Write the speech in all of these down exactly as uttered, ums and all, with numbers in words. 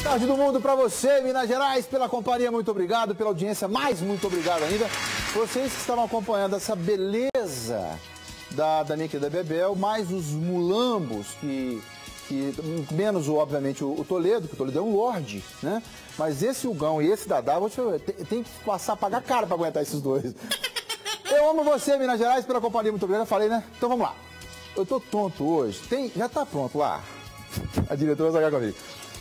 Tarde do mundo pra você, Minas Gerais, pela companhia, muito obrigado, pela audiência, mais muito obrigado ainda. Vocês que estavam acompanhando essa beleza da, da minha querida Bebel, mais os mulambos, que, que menos, obviamente, o, o Toledo, que o Toledo é um lorde, né? Mas esse Hugão e esse Dadá, vou te falar, tem, tem que passar a pagar caro pra aguentar esses dois. Eu amo você, Minas Gerais, pela companhia, muito obrigado. Falei, né? Então vamos lá. Eu tô tonto hoje. Tem, já tá pronto lá. A diretora vai sacar comigo.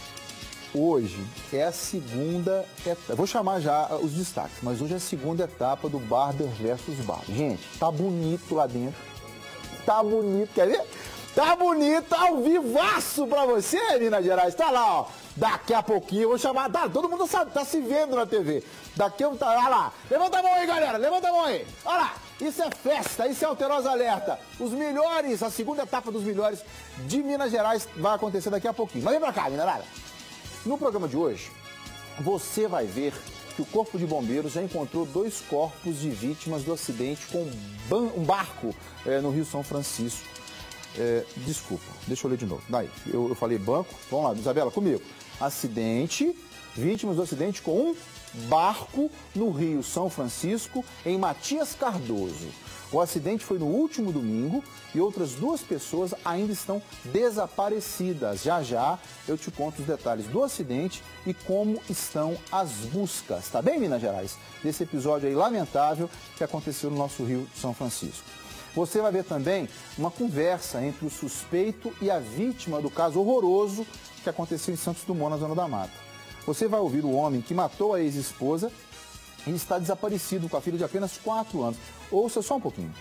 Hoje é a segunda etapa. Vou chamar já os destaques, mas hoje é a segunda etapa do Barber versus Barber. Gente, tá bonito lá dentro. Tá bonito, quer ver? Tá bonito, ao vivaço pra você, Minas Gerais. Tá lá, ó. Daqui a pouquinho eu vou chamar. Tá, todo mundo sabe, tá se vendo na T V. Daqui eu. Tá, olha lá. Levanta a mão aí, galera. Levanta a mão aí. Olha lá. Isso é festa, isso é Alterosa Alerta. Os melhores, a segunda etapa dos melhores de Minas Gerais vai acontecer daqui a pouquinho. Mas vem pra cá, Minerada. No programa de hoje, você vai ver que o Corpo de Bombeiros já encontrou dois corpos de vítimas do acidente com um barco é, no Rio São Francisco. É, desculpa, deixa eu ler de novo. Daí, eu, eu falei banco. Vamos lá, Isabela, comigo. Acidente, vítimas do acidente com um barco no Rio São Francisco, em Matias Cardoso. O acidente foi no último domingo e outras duas pessoas ainda estão desaparecidas. Já já eu te conto os detalhes do acidente e como estão as buscas. Tá bem, Minas Gerais? Desse episódio aí lamentável que aconteceu no nosso Rio São Francisco. Você vai ver também uma conversa entre o suspeito e a vítima do caso horroroso que aconteceu em Santos Dumont, na Zona da Mata. Você vai ouvir o homem que matou a ex-esposa e está desaparecido com a filha de apenas quatro anos. Ouça só um pouquinho.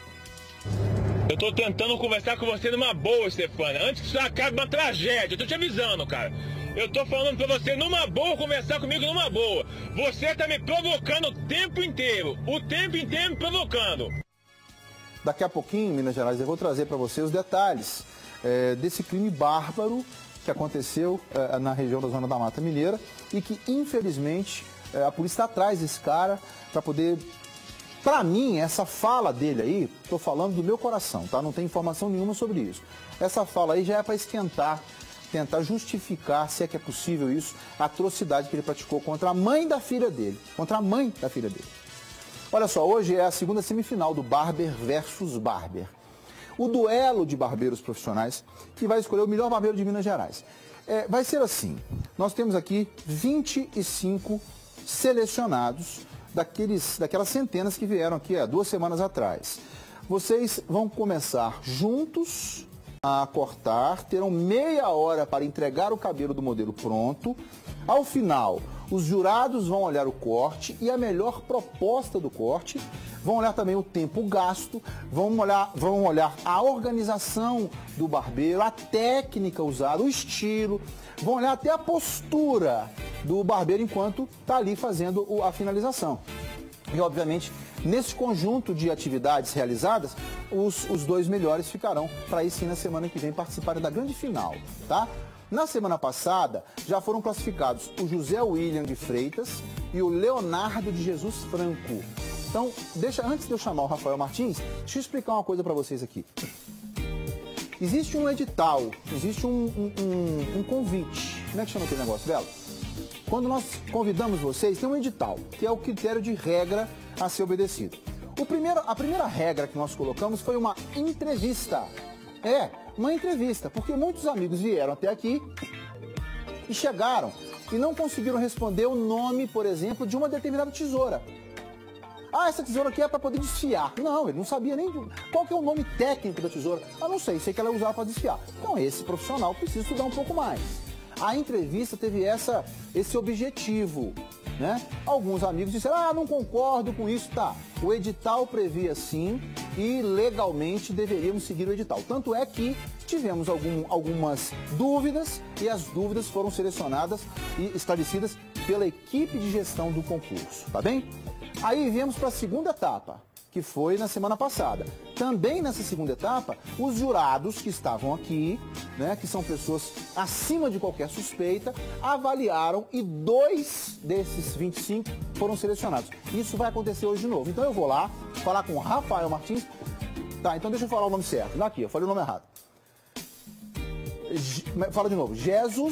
Eu tô tentando conversar com você numa boa, Stefania. Antes que isso acabe uma tragédia. Eu tô te avisando, cara. Eu tô falando pra você numa boa, conversar comigo numa boa. Você tá me provocando o tempo inteiro. O tempo inteiro me provocando. Daqui a pouquinho, Minas Gerais, eu vou trazer para você os detalhes é, desse crime bárbaro que aconteceu é, na região da Zona da Mata Mineira e que, infelizmente, é, a polícia está atrás desse cara para poder... Para mim, essa fala dele aí, estou falando do meu coração, tá? Não tem informação nenhuma sobre isso. Essa fala aí já é para esquentar, tentar justificar, se é que é possível isso, a atrocidade que ele praticou contra a mãe da filha dele, contra a mãe da filha dele. Olha só, hoje é a segunda semifinal do Barber versus Barber. O duelo de barbeiros profissionais que vai escolher o melhor barbeiro de Minas Gerais. É, vai ser assim, nós temos aqui vinte e cinco selecionados daqueles, daquelas centenas que vieram aqui há duas semanas atrás. Vocês vão começar juntos a cortar, terão meia hora para entregar o cabelo do modelo pronto. Ao final, os jurados vão olhar o corte e a melhor proposta do corte, vão olhar também o tempo gasto, vão olhar, vão olhar a organização do barbeiro, a técnica usada, o estilo, vão olhar até a postura do barbeiro enquanto está ali fazendo a finalização. E, obviamente, nesse conjunto de atividades realizadas, os, os dois melhores ficarão para aí sim na semana que vem participarem da grande final, tá? Na semana passada, já foram classificados o José William de Freitas e o Leonardo de Jesus Franco. Então, deixa, antes de eu chamar o Rafael Martins, deixa eu explicar uma coisa para vocês aqui. Existe um edital, existe um, um, um, um convite. Como é que chama aquele negócio, Bela? Quando nós convidamos vocês, tem um edital, que é o critério de regra a ser obedecido. O primeiro, a primeira regra que nós colocamos foi uma entrevista. É, uma entrevista, porque muitos amigos vieram até aqui e chegaram e não conseguiram responder o nome, por exemplo, de uma determinada tesoura. Ah, essa tesoura aqui é para poder desfiar. Não, ele não sabia nem qual que é o nome técnico da tesoura. Ah, não sei, sei que ela é usada para desfiar. Então, esse profissional precisa estudar um pouco mais. A entrevista teve essa, esse objetivo, né? Alguns amigos disseram, ah, não concordo com isso, tá. O edital previa sim e legalmente deveríamos seguir o edital. Tanto é que tivemos algum, algumas dúvidas e as dúvidas foram selecionadas e esclarecidas pela equipe de gestão do concurso, tá bem? Aí viemos para a segunda etapa, que foi na semana passada. Também nessa segunda etapa, os jurados que estavam aqui, né, que são pessoas acima de qualquer suspeita, avaliaram e dois desses vinte e cinco foram selecionados. Isso vai acontecer hoje de novo. Então eu vou lá falar com o Rafael Martins. Tá, então deixa eu falar o nome certo. Daqui, eu falei o nome errado. Fala de novo. Jesus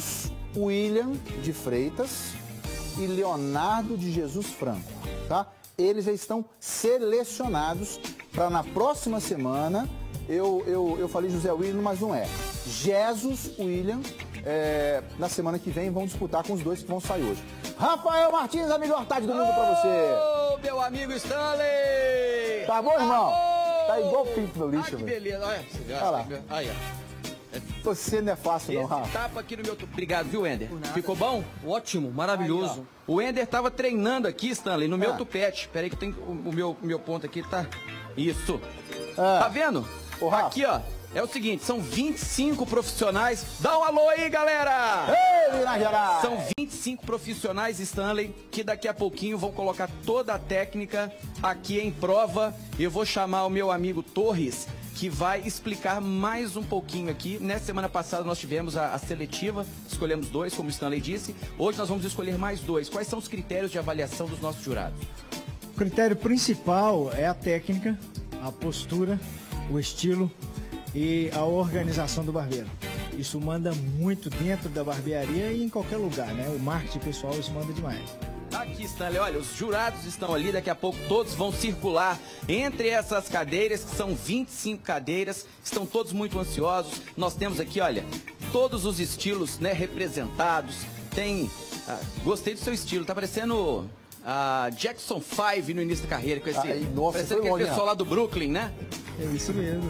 William de Freitas e Leonardo de Jesus Franco, tá? Eles já estão selecionados para na próxima semana, eu, eu, eu falei José William, mas não é. Jesus William, é, na semana que vem, vão disputar com os dois que vão sair hoje. Rafael Martins, a melhor tarde do mundo para você. Ô, meu amigo Stanley! Tá bom, irmão? Aô! Tá igual pinto no lixo, ah, que velho. beleza. Olha, você Olha lá. Aí, ó. Você não é fácil, não, Esse Rafa. tapa aqui no meu... Obrigado, viu, Ender? Ficou bom? Ótimo, maravilhoso. Aí, o Ender tava treinando aqui, Stanley, no meu Ah. tupete. Pera aí que tem o, o meu, meu ponto aqui, tá... Isso. Ah. Tá vendo? Ô, Rafa. Aqui, ó. É o seguinte, são vinte e cinco profissionais. Dá um alô aí, galera! Ei, Minas Gerais! São vinte e cinco profissionais, Stanley, que daqui a pouquinho vão colocar toda a técnica aqui em prova. Eu vou chamar o meu amigo Torres, que vai explicar mais um pouquinho aqui. Nessa semana passada nós tivemos a, a seletiva, escolhemos dois, como o Stanley disse. Hoje nós vamos escolher mais dois. Quais são os critérios de avaliação dos nossos jurados? O critério principal é a técnica, a postura, o estilo e a organização do barbeiro. Isso manda muito dentro da barbearia e em qualquer lugar, né? O marketing pessoal, isso manda demais. Aqui, Stanley, olha, os jurados estão ali, daqui a pouco todos vão circular entre essas cadeiras, que são vinte e cinco cadeiras, estão todos muito ansiosos. Nós temos aqui, olha, todos os estilos, né, representados. Tem, ah, gostei do seu estilo, tá parecendo a Jackson five no início da carreira, com esse, Ai, nossa, parecendo foi aquele longe, pessoal lá do Brooklyn, né? É isso mesmo.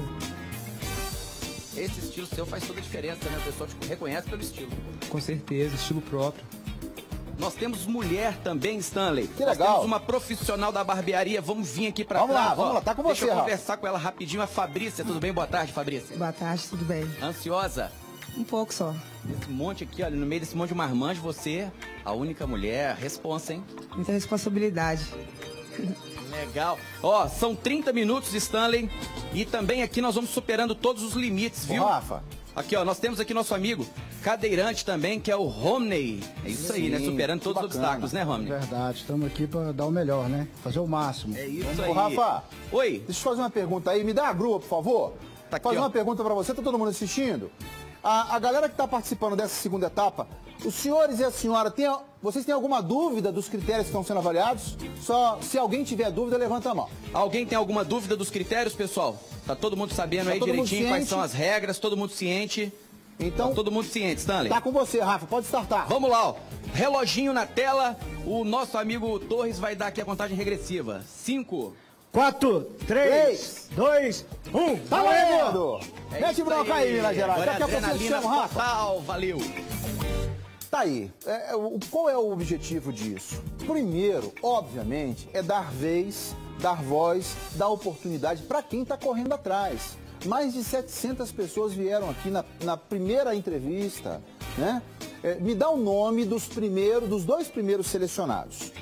Esse estilo seu faz toda a diferença, né? O pessoal te reconhece pelo estilo. Com certeza, estilo próprio. Nós temos mulher também, Stanley. Que Nós legal. temos uma profissional da barbearia. Vamos vir aqui pra Vamos trás. lá, vamos ó. lá. Tá com Deixa você, eu Rafa. conversar com ela rapidinho. A Fabrícia, tudo bem? Boa tarde, Fabrícia. Boa tarde, tudo bem? Ansiosa? Um pouco só. Esse monte aqui, olha, no meio desse monte de marmanjo, você, a única mulher, responsa, hein? Muita responsabilidade. Legal. Ó, são trinta minutos, Stanley. E também aqui nós vamos superando todos os limites, Ô, viu? Rafa. Aqui, ó, nós temos aqui nosso amigo cadeirante também, que é o Romney. É isso aí, né? Sim, Superando que todos os bacana. obstáculos, né, Romney? Verdade, estamos aqui para dar o melhor, né? Fazer o máximo. É isso Ô, aí. Rafa. Oi. Deixa eu fazer uma pergunta aí. Me dá a grua, por favor. Tá aqui, fazer ó. uma pergunta pra você. Tá todo mundo assistindo? A, a galera que tá participando dessa segunda etapa, os senhores e a senhora, tem, vocês têm alguma dúvida dos critérios que estão sendo avaliados? Só se alguém tiver dúvida, levanta a mão. Alguém tem alguma dúvida dos critérios, pessoal? Tá todo mundo sabendo Tá aí todo mundo direitinho quais ciente? são as regras, todo mundo ciente? Então, Tá todo mundo ciente, Stanley? tá com você, Rafa. Pode startar. Vamos lá, ó. Reloginho na tela. O nosso amigo Torres vai dar aqui a contagem regressiva. Cinco. Quatro, três, dois, um. Tá valendo! É Mete isso bronca aí, Minas Gerais. Agora Daqui a é pouco você adrenalina chama, Rafa. total. Valeu. Tá aí. É, é, o- qual é o objetivo disso? Primeiro, obviamente, é dar vez, dar voz, dar oportunidade para quem está correndo atrás. Mais de setecentas pessoas vieram aqui na, na primeira entrevista, né? É, me dá o nome dos primeiros, dos dois primeiros selecionados.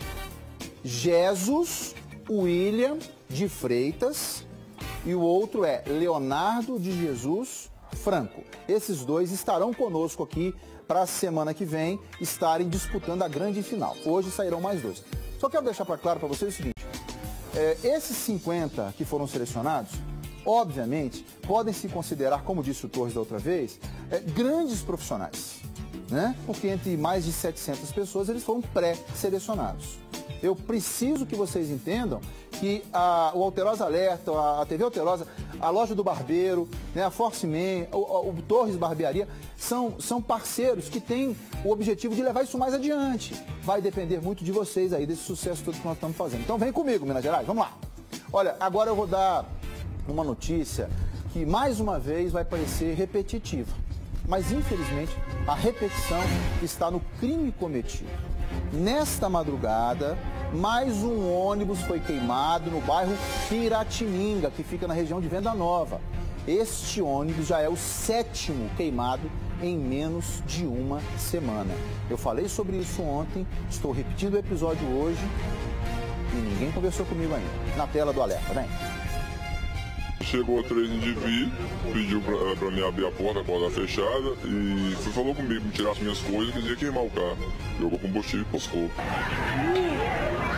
Jesus William de Freitas e o outro é Leonardo de Jesus Franco. Esses dois estarão conosco aqui para a semana que vem estarem disputando a grande final. Hoje sairão mais dois. Só quero deixar para claro para vocês o seguinte, é, esses cinquenta que foram selecionados, obviamente, podem se considerar, como disse o Torres da outra vez, é, grandes profissionais, né? Porque entre mais de setecentas pessoas eles foram pré-selecionados. Eu preciso que vocês entendam que a, o Alterosa Alerta, a, a T V Alterosa, a Loja do Barbeiro, né, a Force Man, o, o, o Torres Barbearia, são, são parceiros que têm o objetivo de levar isso mais adiante. Vai depender muito de vocês aí, desse sucesso todo que nós estamos fazendo. Então vem comigo, Minas Gerais, vamos lá. Olha, agora eu vou dar uma notícia que mais uma vez vai parecer repetitiva. Mas infelizmente a repetição está no crime cometido. Nesta madrugada, mais um ônibus foi queimado no bairro Piratininga, que fica na região de Venda Nova. Este ônibus já é o sétimo queimado em menos de uma semana. Eu falei sobre isso ontem, estou repetindo o episódio hoje e ninguém conversou comigo ainda. Na tela do alerta, vem. Chegou três indivíduos, pediu pra, pra mim abrir a porta, a porta fechada, e foi, falou comigo, me tirar as minhas coisas, que ia queimar o carro. Jogou combustível e postou.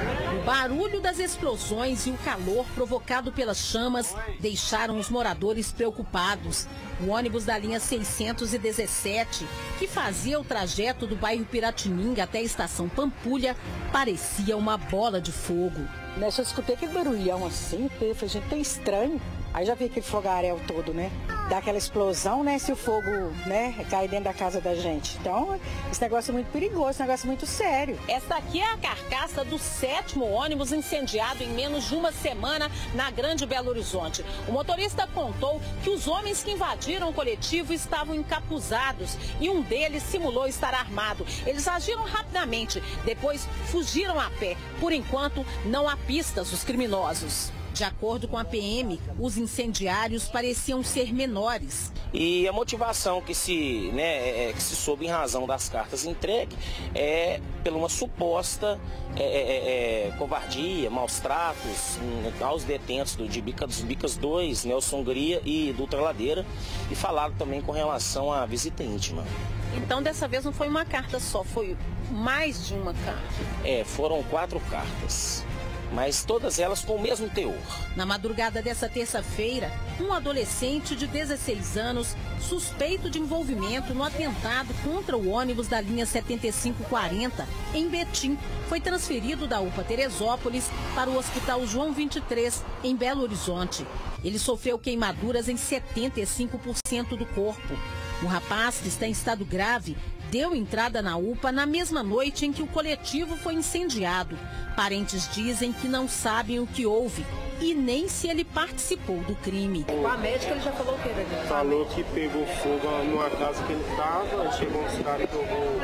barulho das explosões e o calor provocado pelas chamas deixaram os moradores preocupados. O ônibus da linha seiscentos e dezessete, que fazia o trajeto do bairro Piratininga até a estação Pampulha, parecia uma bola de fogo. Nessa eu escutei aquele barulhão assim, eu falei, gente, tá estranho. Aí já vi aquele fogaréu todo, né? Dá aquela explosão, né? Se o fogo, né, cai dentro da casa da gente. Então, esse negócio é muito perigoso, esse negócio é muito sério. Essa aqui é a carcaça do sétimo ônibus incendiado em menos de uma semana na Grande Belo Horizonte. O motorista contou que os homens que invadiram o coletivo estavam encapuzados e um deles simulou estar armado. Eles agiram rapidamente, depois fugiram a pé. Por enquanto, não há pistas dos criminosos. De acordo com a P M, os incendiários pareciam ser menores. E a motivação que se, né, é, que se soube em razão das cartas entregues é pela uma suposta é, é, é, covardia, maus tratos aos detentos do, de Bicas, Bicas dois, Nelson Hungria e Dutra Ladeira, e falaram também com relação à visita íntima. Então dessa vez não foi uma carta só, foi mais de uma carta? É, foram quatro cartas, mas todas elas com o mesmo teor. Na madrugada dessa terça-feira, um adolescente de dezesseis anos, suspeito de envolvimento no atentado contra o ônibus da linha setenta e cinco quarenta, em Betim, foi transferido da U P A Teresópolis para o Hospital João vinte e três, em Belo Horizonte. Ele sofreu queimaduras em setenta e cinco por cento do corpo. O rapaz, que está em estado grave, deu entrada na U P A na mesma noite em que o coletivo foi incendiado. Parentes dizem que não sabem o que houve e nem se ele participou do crime. A médica ele já falou o que, Daniel? Falou que pegou fogo numa casa que ele estava, chegou uns caras que jogou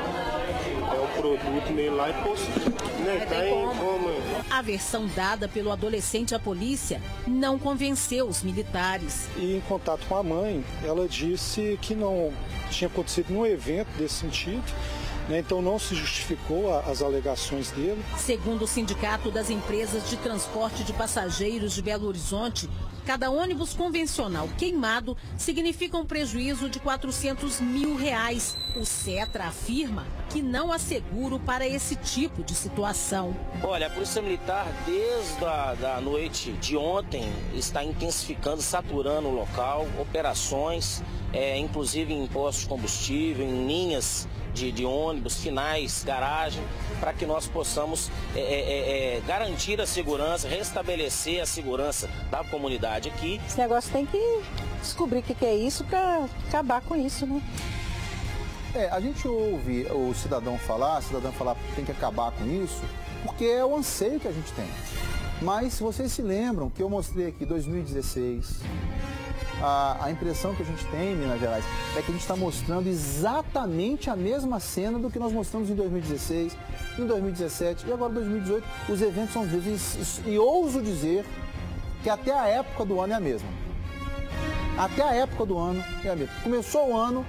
é, o produto nele lá e postou. Né? Tá em coma. A versão dada pelo adolescente à polícia não convenceu os militares. E em contato com a mãe, ela disse que não tinha acontecido nenhum evento desse sentido, né? Então não se justificou a, as alegações dele. Segundo o Sindicato das Empresas de Transporte de Passageiros de Belo Horizonte, cada ônibus convencional queimado significa um prejuízo de quatrocentos mil reais. O Cetra afirma que não há seguro para esse tipo de situação. Olha, a Polícia Militar, desde a da noite de ontem, está intensificando, saturando o local, operações, é, inclusive em postos de combustível, em linhas de, de ônibus, finais, garagem, para que nós possamos é, é, é, garantir a segurança, restabelecer a segurança da comunidade aqui. Esse negócio tem que descobrir o que, que é isso para acabar com isso, né? É, a gente ouve o cidadão falar, o cidadão falar que tem que acabar com isso, porque é o anseio que a gente tem. Mas se vocês se lembram que eu mostrei aqui dois mil e dezesseis, a, a impressão que a gente tem em Minas Gerais é que a gente está mostrando exatamente a mesma cena do que nós mostramos em dois mil e dezesseis, em dois mil e dezessete e agora em dois mil e dezoito. Os eventos são os mesmos e, e ouso dizer que até a época do ano é a mesma. Até a época do ano é a mesma. Começou o ano...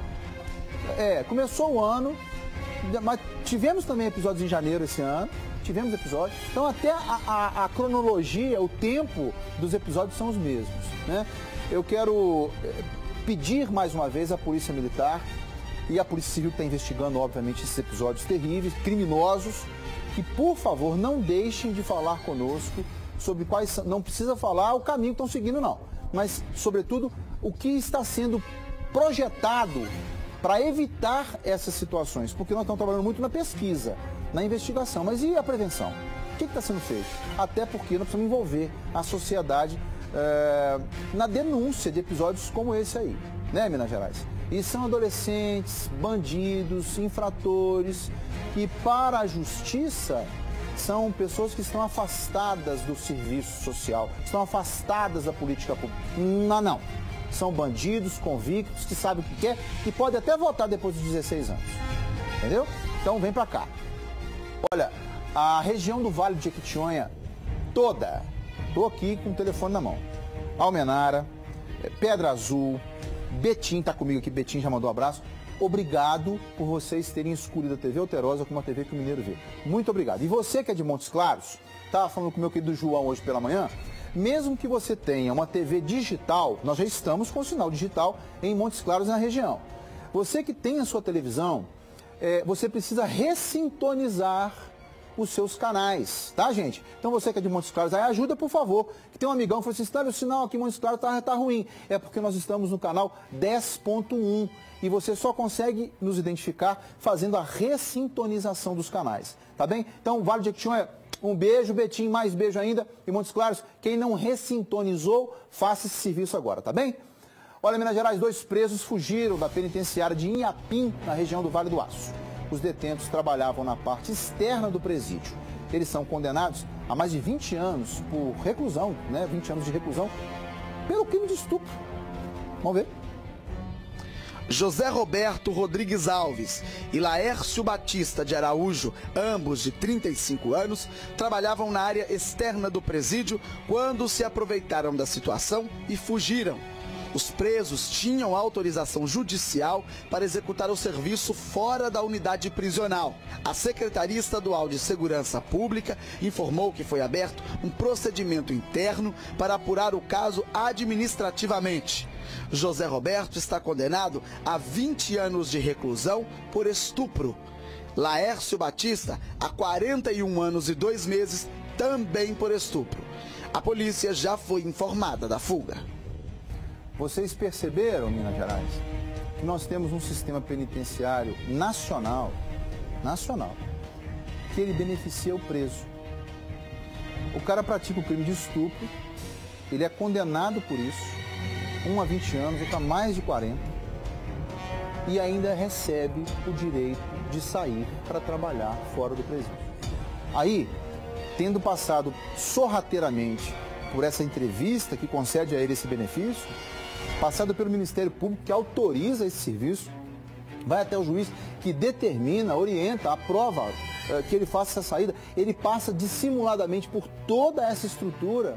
É, começou o ano, mas tivemos também episódios em janeiro esse ano, tivemos episódios, então até a, a, a cronologia, o tempo dos episódios são os mesmos, né? Eu quero pedir mais uma vez à Polícia Militar e à Polícia Civil que está investigando, obviamente, esses episódios terríveis, criminosos, que, por favor, não deixem de falar conosco sobre quais são, não precisa falar o caminho que estão seguindo, não, mas, sobretudo, o que está sendo projetado para evitar essas situações, porque nós estamos trabalhando muito na pesquisa, na investigação, mas e a prevenção? O que está sendo feito? Até porque nós precisamos envolver a sociedade é, na denúncia de episódios como esse aí, né, Minas Gerais? E são adolescentes, bandidos, infratores, que para a justiça são pessoas que estão afastadas do serviço social, estão afastadas da política pública. Não, não. São bandidos convictos que sabem o que quer e podem até votar depois dos dezesseis anos. Entendeu? Então vem pra cá. Olha, a região do Vale de Jequitinhonha toda, tô aqui com o telefone na mão. Almenara, Pedra Azul, Betim tá comigo aqui, Betim já mandou um abraço. Obrigado por vocês terem escolhido a T V Alterosa como a T V que o Mineiro vê. Muito obrigado. E você que é de Montes Claros, tava falando com o meu querido João hoje pela manhã, mesmo que você tenha uma T V digital, nós já estamos com o sinal digital em Montes Claros e na região. Você que tem a sua televisão, é, você precisa ressintonizar os seus canais, tá, gente? Então você que é de Montes Claros, aí ajuda, por favor. Que tem um amigão que falou assim, Stanley, o sinal aqui em Montes Claros tá, tá ruim. É porque nós estamos no canal dez ponto um e você só consegue nos identificar fazendo a ressintonização dos canais, tá bem? Então, Vale de Jequitinhonha, um beijo, Betim, mais beijo ainda. E Montes Claros, quem não ressintonizou, faça esse serviço agora, tá bem? Olha, Minas Gerais, dois presos fugiram da penitenciária de Inhapim, na região do Vale do Aço. Os detentos trabalhavam na parte externa do presídio. Eles são condenados a mais de vinte anos por reclusão, né? vinte anos de reclusão, pelo crime de estupro. Vamos ver. José Roberto Rodrigues Alves e Laércio Batista de Araújo, ambos de trinta e cinco anos, trabalhavam na área externa do presídio quando se aproveitaram da situação e fugiram. Os presos tinham autorização judicial para executar o serviço fora da unidade prisional. A Secretaria Estadual de Segurança Pública informou que foi aberto um procedimento interno para apurar o caso administrativamente. José Roberto está condenado a vinte anos de reclusão por estupro. Laércio Batista a quarenta e um anos e dois meses, também por estupro. A polícia já foi informada da fuga. Vocês perceberam, Minas Gerais, que nós temos um sistema penitenciário nacional, nacional, que ele beneficia o preso. O cara pratica o crime de estupro, ele é condenado por isso, um a vinte anos, outro a mais de quarenta, e ainda recebe o direito de sair para trabalhar fora do presídio. Aí, tendo passado sorrateiramente por essa entrevista que concede a ele esse benefício, passado pelo Ministério Público que autoriza esse serviço, vai até o juiz que determina, orienta, aprova uh, que ele faça essa saída, ele passa dissimuladamente por toda essa estrutura,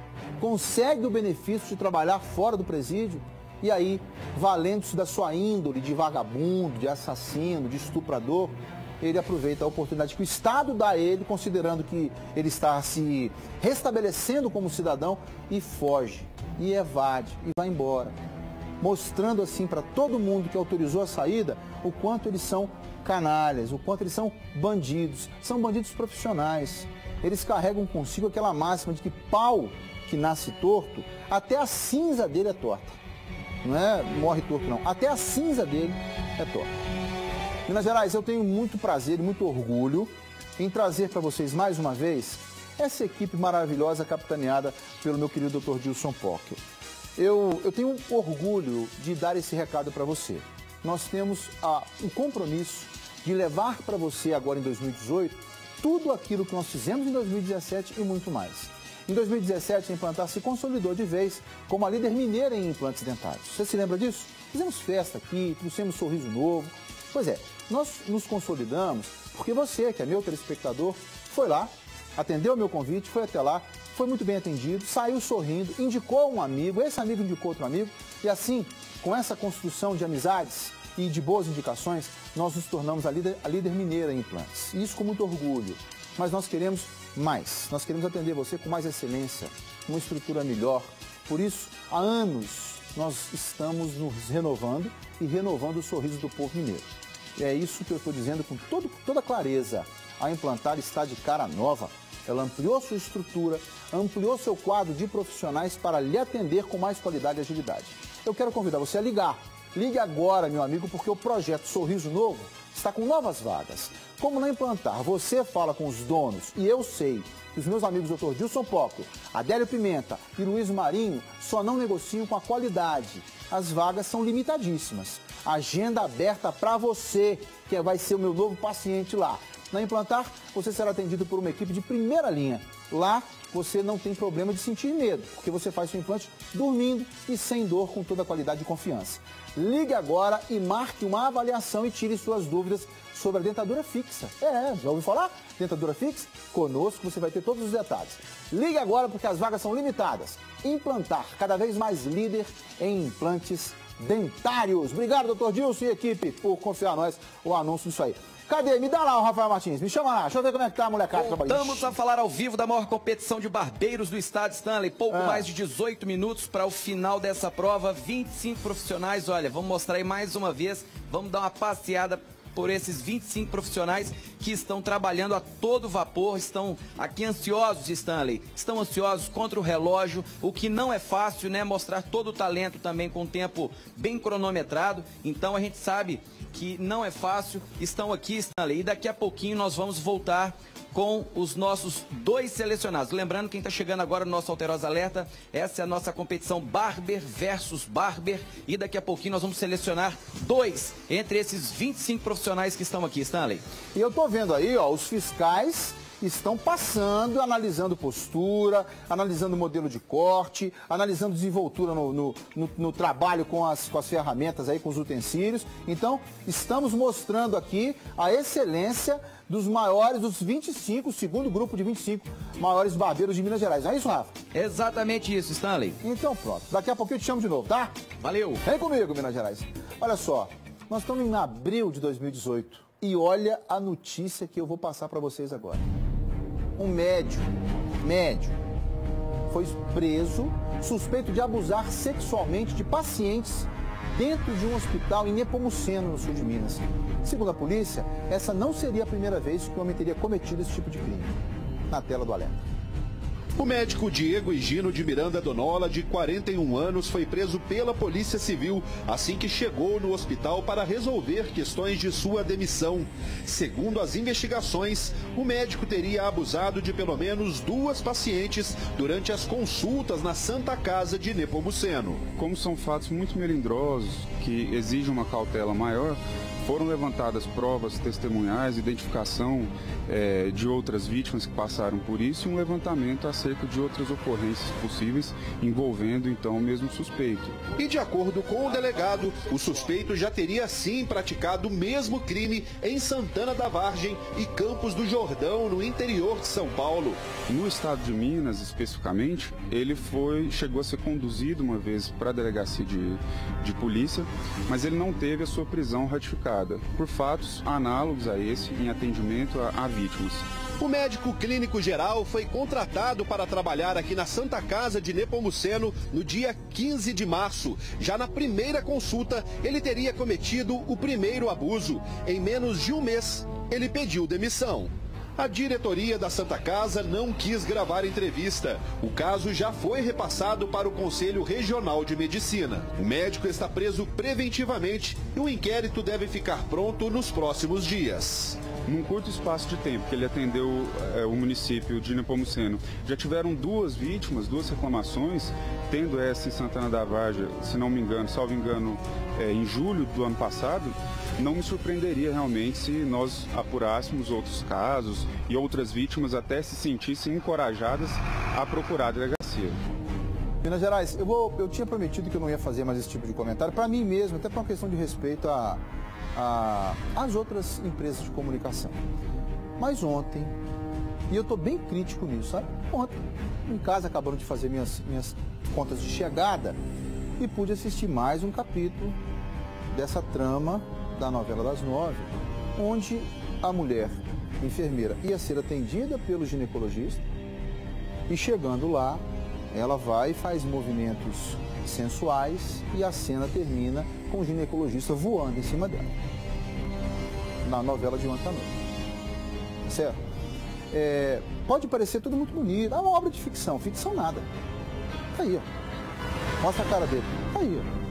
consegue o benefício de trabalhar fora do presídio e aí, valendo-se da sua índole de vagabundo, de assassino, de estuprador, ele aproveita a oportunidade que o Estado dá a ele, considerando que ele está se restabelecendo como cidadão, e foge, e evade, e vai embora. Mostrando assim para todo mundo que autorizou a saída o quanto eles são canalhas, o quanto eles são bandidos. São bandidos profissionais. Eles carregam consigo aquela máxima de que pau que nasce torto, até a cinza dele é torta. Não é morre torto, não. Até a cinza dele é torta. Minas Gerais, eu tenho muito prazer e muito orgulho em trazer para vocês mais uma vez essa equipe maravilhosa capitaneada pelo meu querido doutor Dilson Pocchio. Eu, eu tenho orgulho de dar esse recado para você. Nós temos ah, um compromisso de levar para você agora em dois mil e dezoito tudo aquilo que nós fizemos em dois mil e dezessete e muito mais. Em dois mil e dezessete, a Implantar se consolidou de vez como a líder mineira em implantes dentários. Você se lembra disso? Fizemos festa aqui, trouxemos um sorriso novo. Pois é, nós nos consolidamos porque você, que é meu telespectador, foi lá, atendeu o meu convite, foi até lá, foi muito bem atendido, saiu sorrindo, indicou um amigo, esse amigo indicou outro amigo, e assim, com essa construção de amizades e de boas indicações, nós nos tornamos a líder, a líder mineira em implantes. E isso com muito orgulho. Mas nós queremos mais, nós queremos atender você com mais excelência, uma estrutura melhor. Por isso, há anos, nós estamos nos renovando e renovando o sorriso do povo mineiro. É isso que eu estou dizendo com todo, toda clareza. A Implantar está de cara nova. Ela ampliou sua estrutura, ampliou seu quadro de profissionais para lhe atender com mais qualidade e agilidade. Eu quero convidar você a ligar. Ligue agora, meu amigo, porque o projeto Sorriso Novo está com novas vagas. Como na Implantar, você fala com os donos e eu sei que os meus amigos doutor Dilson Pocchio, Adélio Pimenta e Luiz Marinho só não negociam com a qualidade. As vagas são limitadíssimas. Agenda aberta para você, que vai ser o meu novo paciente lá. Na Implantar, você será atendido por uma equipe de primeira linha. Lá, você não tem problema de sentir medo, porque você faz seu implante dormindo e sem dor, com toda a qualidade e confiança. Ligue agora e marque uma avaliação e tire suas dúvidas sobre a dentadura fixa. É, já ouviu falar? Dentadura fixa? Conosco você vai ter todos os detalhes. Ligue agora porque as vagas são limitadas. Implantar, cada vez mais líder em implantes dentários. Obrigado, doutor Dilson e equipe, por confiar a nós o anúncio disso aí. Cadê? Me dá lá o Rafael Martins, me chama lá, deixa eu ver como é que tá a molecada trabalhando. Voltamos a falar ao vivo da maior competição de barbeiros do estado, Stanley. Pouco Ah. mais de dezoito minutos para o final dessa prova, vinte e cinco profissionais. Olha, vamos mostrar aí mais uma vez, vamos dar uma passeada por esses vinte e cinco profissionais que estão trabalhando a todo vapor, estão aqui ansiosos, Stanley, estão ansiosos contra o relógio, o que não é fácil, né? Mostrar todo o talento também com tempo bem cronometrado, então a gente sabe que não é fácil, estão aqui, Stanley, e daqui a pouquinho nós vamos voltar com os nossos dois selecionados. Lembrando, quem está chegando agora no nosso Alterosa Alerta, essa é a nossa competição Barber versus Barber, e daqui a pouquinho nós vamos selecionar dois entre esses vinte e cinco profissionais que estão aqui, Stanley. E eu tô vendo aí, ó, os fiscais estão passando, analisando postura, analisando modelo de corte, analisando desenvoltura no, no, no, no trabalho com as, com as ferramentas aí, com os utensílios. Então, estamos mostrando aqui a excelência dos maiores, dos vinte e cinco, o segundo grupo de vinte e cinco maiores barbeiros de Minas Gerais. Não é isso, Rafa? Exatamente isso, Stanley. Então pronto, daqui a pouquinho eu te chamo de novo, tá? Valeu. Vem comigo, Minas Gerais. Olha só, nós estamos em abril de dois mil e dezoito e olha a notícia que eu vou passar para vocês agora. Um médico, médico, foi preso suspeito de abusar sexualmente de pacientes dentro de um hospital em Nepomuceno, no sul de Minas. Segundo a polícia, essa não seria a primeira vez que o homem teria cometido esse tipo de crime. Na tela do alerta. O médico Diego Higino de Miranda Donola, de quarenta e um anos, foi preso pela Polícia Civil assim que chegou no hospital para resolver questões de sua demissão. Segundo as investigações, o médico teria abusado de pelo menos duas pacientes durante as consultas na Santa Casa de Nepomuceno. Como são fatos muito melindrosos, que exigem uma cautela maior, foram levantadas provas testemunhais, identificação é, de outras vítimas que passaram por isso e um levantamento acerca de outras ocorrências possíveis envolvendo então o mesmo suspeito. E de acordo com o delegado, o suspeito já teria sim praticado o mesmo crime em Santana da Vargem e Campos do Jordão, no interior de São Paulo. No estado de Minas, especificamente, ele foi, chegou a ser conduzido uma vez para a delegacia de, de polícia, mas ele não teve a sua prisão ratificada por fatos análogos a esse em atendimento a, a vítimas. O médico clínico geral foi contratado para trabalhar aqui na Santa Casa de Nepomuceno no dia quinze de março. Já na primeira consulta, ele teria cometido o primeiro abuso. Em menos de um mês, ele pediu demissão. A diretoria da Santa Casa não quis gravar entrevista. O caso já foi repassado para o Conselho Regional de Medicina. O médico está preso preventivamente e o inquérito deve ficar pronto nos próximos dias. Num curto espaço de tempo que ele atendeu é, o município de Nepomuceno, já tiveram duas vítimas, duas reclamações, tendo essa em Santana da Vargem, se não me engano, salvo engano, é, em julho do ano passado. Não me surpreenderia realmente se nós apurássemos outros casos e outras vítimas até se sentissem encorajadas a procurar a delegacia. Minas Gerais, eu, vou, eu tinha prometido que eu não ia fazer mais esse tipo de comentário, para mim mesmo, até por uma questão de respeito a, a, às outras empresas de comunicação. Mas ontem, e eu estou bem crítico nisso, sabe? Ontem, em casa, acabaram de fazer minhas, minhas contas de chegada e pude assistir mais um capítulo dessa trama da novela das nove, onde a mulher enfermeira ia ser atendida pelo ginecologista e chegando lá, ela vai e faz movimentos sensuais e a cena termina com o ginecologista voando em cima dela. Na novela de ontem à noite. Certo? É, pode parecer tudo muito bonito. É uma obra de ficção. Ficção nada. Tá aí, ó. Mostra a cara dele. Tá aí, ó.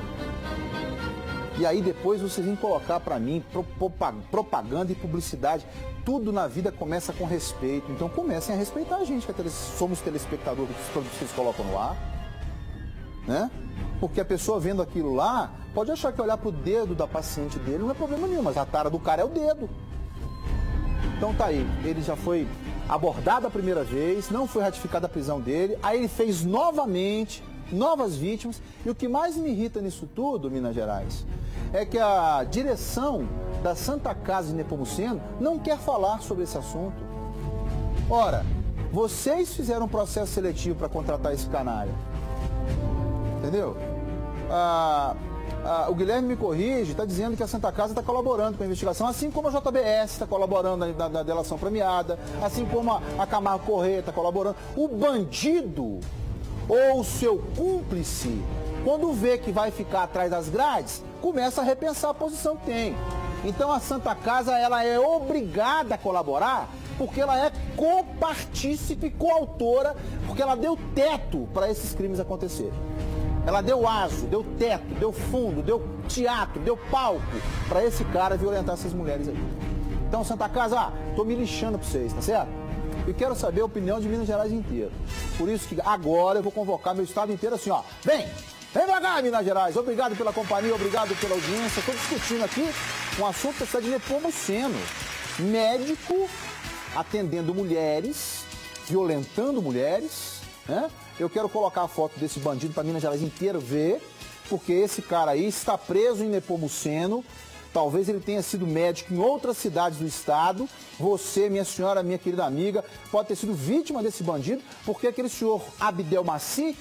E aí depois vocês vêm colocar para mim propaganda e publicidade. Tudo na vida começa com respeito. Então comecem a respeitar a gente, que somos telespectadores dos produtos que vocês colocam no ar. Né? Porque a pessoa vendo aquilo lá, pode achar que olhar pro dedo da paciente dele não é problema nenhum, mas a tara do cara é o dedo. Então tá aí, ele já foi abordado a primeira vez, não foi ratificada a prisão dele, aí ele fez novamente, novas vítimas, e o que mais me irrita nisso tudo, Minas Gerais, é que a direção da Santa Casa de Nepomuceno não quer falar sobre esse assunto. Ora, vocês fizeram um processo seletivo para contratar esse canalha. Entendeu? Ah, ah, o Guilherme me corrige, está dizendo que a Santa Casa está colaborando com a investigação, assim como a J B S está colaborando na, na, na delação premiada, assim como a, a Camargo Corrêa está colaborando. O bandido ou o seu cúmplice, quando vê que vai ficar atrás das grades, começa a repensar a posição que tem. Então a Santa Casa, ela é obrigada a colaborar, porque ela é copartícipe, coautora, porque ela deu teto para esses crimes acontecerem. Ela deu aso, deu teto, deu fundo, deu teatro, deu palco para esse cara violentar essas mulheres aí. Então, Santa Casa, ah, tô me lixando para vocês, tá certo? E quero saber a opinião de Minas Gerais inteira. Por isso que agora eu vou convocar meu estado inteiro assim, ó. Vem! Vem pra cá, Minas Gerais. Obrigado pela companhia, obrigado pela audiência. Estou discutindo aqui um assunto da cidade de Nepomuceno. Médico atendendo mulheres, violentando mulheres, né? Eu quero colocar a foto desse bandido para Minas Gerais inteira ver, porque esse cara aí está preso em Nepomuceno. Talvez ele tenha sido médico em outras cidades do estado. Você, minha senhora, minha querida amiga, pode ter sido vítima desse bandido, porque aquele senhor Abdel Maci,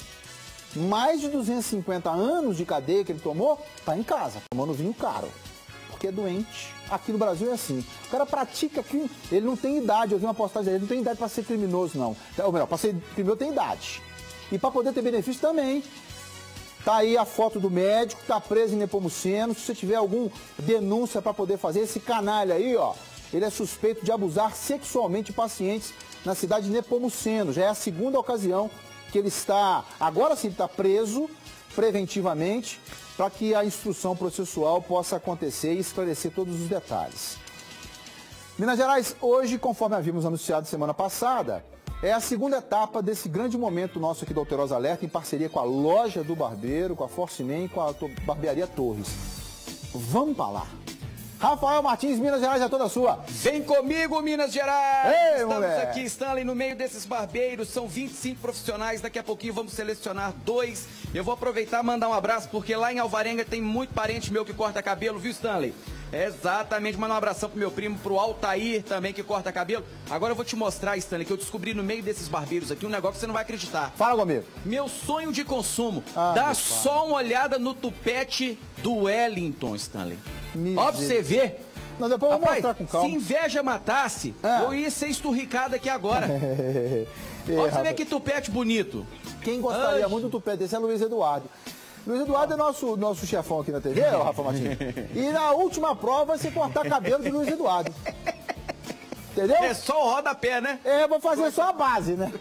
mais de duzentos e cinquenta anos de cadeia que ele tomou, está em casa, tomando vinho caro, porque é doente. Aqui no Brasil é assim. O cara pratica aqui, ele não tem idade. Eu vi uma postagem, ele não tem idade para ser criminoso, não. Ou melhor, para ser criminoso tem idade. E para poder ter benefício também. Tá aí a foto do médico, tá preso em Nepomuceno. Se você tiver alguma denúncia para poder fazer, esse canalha aí, ó, ele é suspeito de abusar sexualmente de pacientes na cidade de Nepomuceno. Já é a segunda ocasião que ele está, agora sim, está preso preventivamente, para que a instrução processual possa acontecer e esclarecer todos os detalhes. Minas Gerais, hoje, conforme havíamos anunciado semana passada, é a segunda etapa desse grande momento nosso aqui do Alterosa Alerta, em parceria com a Loja do Barbeiro, com a Forcimen e com a Barbearia Torres. Vamos para lá. Rafael Martins, Minas Gerais é toda sua. Vem comigo, Minas Gerais! Ei, Estamos moleque. aqui, Stanley, no meio desses barbeiros. São vinte e cinco profissionais. Daqui a pouquinho vamos selecionar dois. Eu vou aproveitar e mandar um abraço, porque lá em Alvarenga tem muito parente meu que corta cabelo, viu, Stanley? Exatamente, mandar um abração pro meu primo, pro Altair também, que corta cabelo. Agora eu vou te mostrar, Stanley, que eu descobri no meio desses barbeiros aqui um negócio que você não vai acreditar. Fala comigo. Meu sonho de consumo. Ah, Dá só uma olhada no tupete do Wellington, Stanley. Ó pra você ver. Não, depois eu vou Rapaz, mostrar com calma. se inveja matasse, Ah. eu ia ser esturricado aqui agora. É, Olha você ver rapaz. que tupete bonito. Quem gostaria Ai. muito do tupete desse é Luiz Eduardo. Luiz Eduardo é nosso, nosso chefão aqui na T V, ó, Rafa Martins. E na última prova vai ser cortar cabelo de Luiz Eduardo. Entendeu? É só o rodapé, né? É, eu vou fazer só a base, né?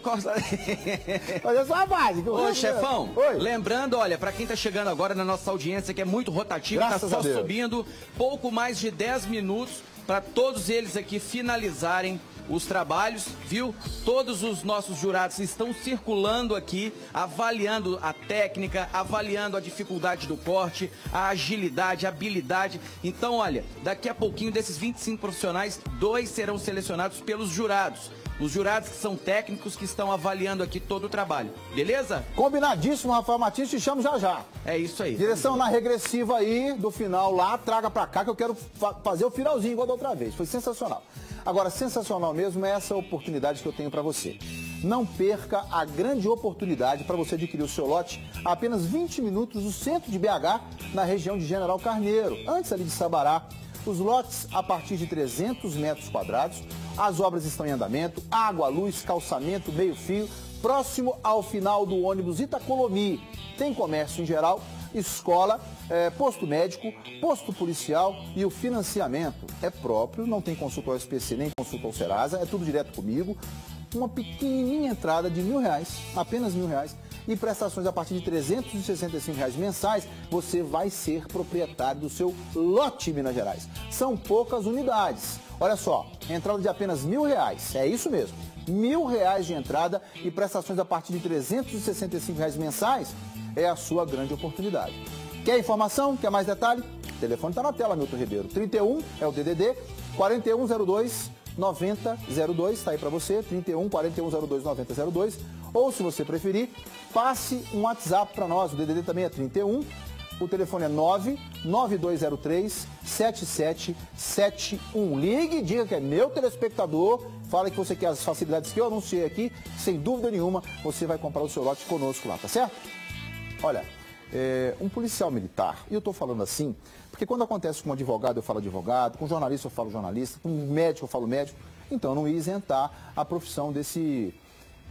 Fazer só a base. Ô, chefão, Oi. lembrando, olha, pra quem tá chegando agora na nossa audiência, que é muito rotativa, tá Graças só a Deus. subindo, pouco mais de dez minutos para todos eles aqui finalizarem os trabalhos, viu? Todos os nossos jurados estão circulando aqui, avaliando a técnica, avaliando a dificuldade do corte, a agilidade, a habilidade. Então, olha, daqui a pouquinho desses vinte e cinco profissionais, dois serão selecionados pelos jurados. Os jurados que são técnicos que estão avaliando aqui todo o trabalho. Beleza? Combinadíssimo, Rafael Martins, te chamo já já. É isso aí. Direção na regressiva aí, do final lá, traga pra cá que eu quero fa fazer o finalzinho igual da outra vez. Foi sensacional. Agora, sensacional mesmo é essa oportunidade que eu tenho pra você. Não perca a grande oportunidade para você adquirir o seu lote a apenas vinte minutos do centro de B H, na região de General Carneiro, antes ali de Sabará. Os lotes a partir de trezentos metros quadrados, as obras estão em andamento, água, luz, calçamento, meio-fio, próximo ao final do ônibus Itacolomi. Tem comércio em geral, escola, eh, posto médico, posto policial e o financiamento é próprio, não tem consulta ao S P C nem consulta ao Serasa, é tudo direto comigo. Uma pequenininha entrada de mil reais, apenas mil reais, e prestações a partir de trezentos e sessenta e cinco reais mensais, você vai ser proprietário do seu lote, Minas Gerais. São poucas unidades. Olha só, entrada de apenas mil reais, é isso mesmo, mil reais de entrada e prestações a partir de trezentos e sessenta e cinco reais mensais, é a sua grande oportunidade. Quer informação? Quer mais detalhe? O telefone está na tela, Milton Ribeiro. trinta e um é o D D D, quarenta e um zero dois, noventa zero dois, está aí para você, trinta e um, quarenta e um zero dois, noventa zero dois. Ou, se você preferir, passe um WhatsApp para nós. O D D D também é trinta e um. O telefone é nove nove dois zero três, sete sete sete um. Ligue e diga que é meu telespectador. Fala que você quer as facilidades que eu anunciei aqui. Sem dúvida nenhuma, você vai comprar o seu lote conosco lá, tá certo? Olha, é, um policial militar, e eu estou falando assim, porque quando acontece com um advogado, eu falo advogado, com um jornalista, eu falo jornalista, com um médico, eu falo médico, então eu não ia isentar a profissão desse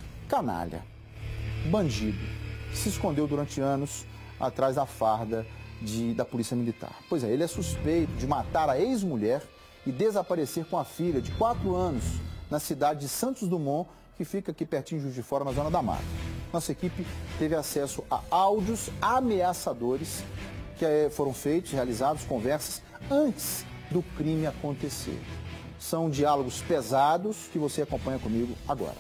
canalha, bandido, que se escondeu durante anos atrás da farda de, da Polícia Militar. Pois é, ele é suspeito de matar a ex-mulher e desaparecer com a filha de quatro anos na cidade de Santos Dumont, que fica aqui pertinho de Juiz de Fora, na Zona da Mata. Nossa equipe teve acesso a áudios ameaçadores que foram feitos, realizados, conversas antes do crime acontecer. São diálogos pesados que você acompanha comigo agora.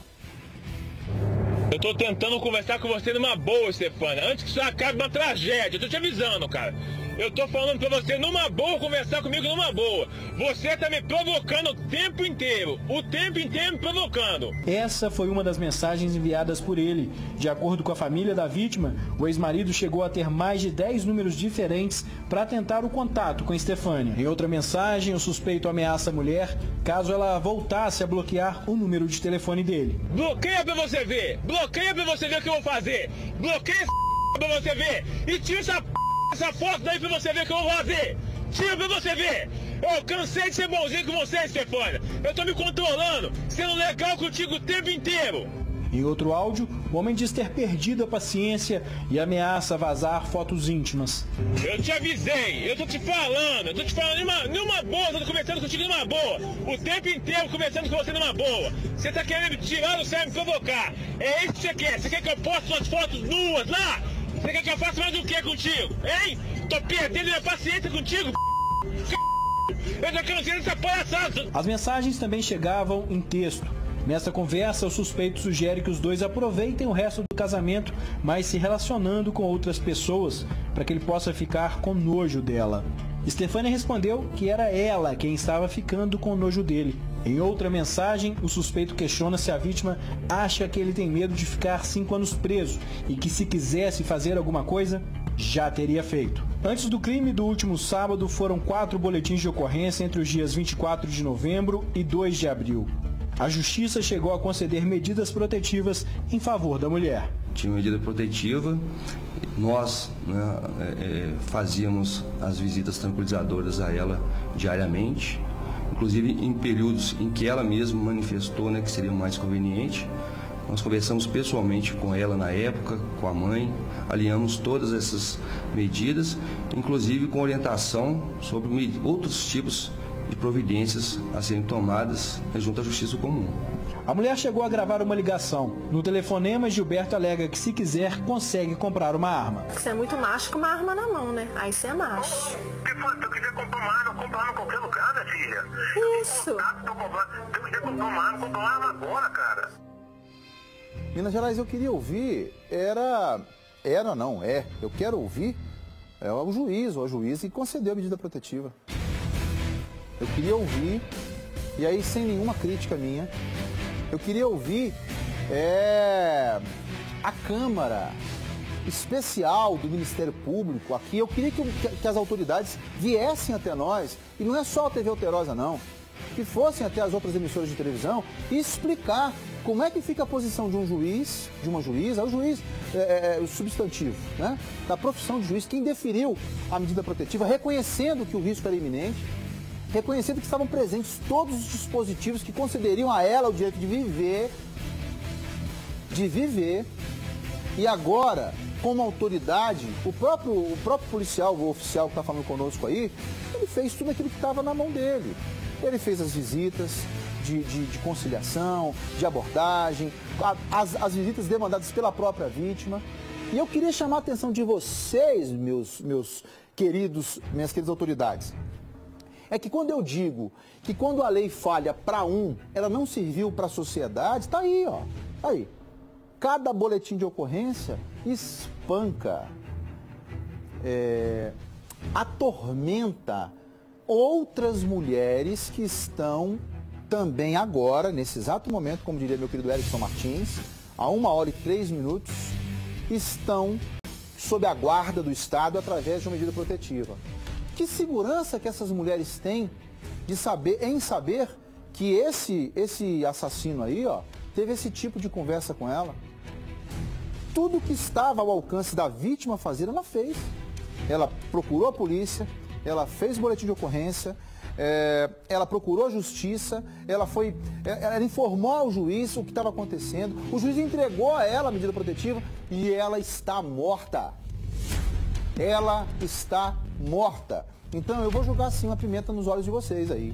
Eu tô tentando conversar com você numa boa, Stefania. Antes que isso acabe uma tragédia. Eu tô te avisando, cara. Eu tô falando pra você numa boa, conversar comigo numa boa. Você tá me provocando o tempo inteiro. O tempo inteiro me provocando. Essa foi uma das mensagens enviadas por ele. De acordo com a família da vítima, o ex-marido chegou a ter mais de dez números diferentes para tentar o contato com Stefania. Em outra mensagem, o suspeito ameaça a mulher caso ela voltasse a bloquear o número de telefone dele. Bloqueia pra você ver. Bloqueia pra você ver o que eu vou fazer. Bloqueia essa pra você ver. E tira essa Essa foto daí pra você ver o que eu vou fazer. Tira pra você ver. Eu cansei de ser bonzinho com você, Stefania. Eu tô me controlando, sendo legal contigo o tempo inteiro. Em outro áudio, o homem diz ter perdido a paciência e ameaça vazar fotos íntimas. Eu te avisei, eu tô te falando, eu tô te falando numa, numa boa, eu tô conversando contigo numa boa. O tempo inteiro conversando com você numa boa. Você tá querendo me tirar do sério, me provocar. É isso que você quer? Você quer que eu poste suas fotos nuas lá? Você quer que eu faça mais o que contigo? Hein? Tô perdendo minha paciência contigo, eu já cansei dessa palhaçada. As mensagens também chegavam em texto. Nessa conversa, o suspeito sugere que os dois aproveitem o resto do casamento, mas se relacionando com outras pessoas, para que ele possa ficar com nojo dela. Stefania respondeu que era ela quem estava ficando com nojo dele. Em outra mensagem, o suspeito questiona se a vítima acha que ele tem medo de ficar cinco anos preso e que se quisesse fazer alguma coisa, já teria feito. Antes do crime do último sábado, foram quatro boletins de ocorrência entre os dias vinte e quatro de novembro e dois de abril. A Justiça chegou a conceder medidas protetivas em favor da mulher. Tinha medida protetiva, nós né, é, fazíamos as visitas tranquilizadoras a ela diariamente, inclusive em períodos em que ela mesma manifestou né, que seria mais conveniente. Nós conversamos pessoalmente com ela na época, com a mãe, alinhamos todas essas medidas, inclusive com orientação sobre outros tipos de providências a serem tomadas junto à Justiça Comum. A mulher chegou a gravar uma ligação. No telefonema, Gilberto alega que se quiser, consegue comprar uma arma. Você é muito macho com uma arma na mão, né? Aí você é macho. Se eu quiser comprar uma arma, eu compro arma em qualquer lugar, minha filha. Isso. Se eu quiser comprar uma arma, eu compro uma arma agora, cara. Minas Gerais, eu queria ouvir, era, era não, é, eu quero ouvir é, o juiz ou a juíza que concedeu a medida protetiva. Eu queria ouvir, e aí sem nenhuma crítica minha, eu queria ouvir é, a Câmara Especial do Ministério Público aqui. Eu queria que, que as autoridades viessem até nós, e não é só a T V Alterosa não, que fossem até as outras emissoras de televisão e explicar como é que fica a posição de um juiz, de uma juíza, o juiz, é, é, o substantivo, né, da profissão de juiz, quem deferiu a medida protetiva, reconhecendo que o risco era iminente, reconhecendo que estavam presentes todos os dispositivos que concederiam a ela o direito de viver, de viver, e agora, como autoridade, o próprio, o próprio policial, o oficial que está falando conosco aí, ele fez tudo aquilo que estava na mão dele. Ele fez as visitas de, de, de conciliação, de abordagem, as, as visitas demandadas pela própria vítima. E eu queria chamar a atenção de vocês, meus, meus queridos, minhas queridas autoridades. É que quando eu digo que quando a lei falha para um, ela não serviu para a sociedade, está aí, ó. Tá aí. Cada boletim de ocorrência espanca, é, atormenta outras mulheres que estão também agora, nesse exato momento, como diria meu querido Erickson Martins, a uma hora e três minutos, estão sob a guarda do Estado através de uma medida protetiva. Que segurança que essas mulheres têm de saber, em saber que esse, esse assassino aí, ó, teve esse tipo de conversa com ela? Tudo que estava ao alcance da vítima fazer, ela fez. Ela procurou a polícia, ela fez boletim de ocorrência, é, ela procurou a justiça, ela foi, ela informou ao juiz o que estava acontecendo, o juiz entregou a ela a medida protetiva e ela está morta. Ela está morta. Então eu vou jogar assim uma pimenta nos olhos de vocês aí.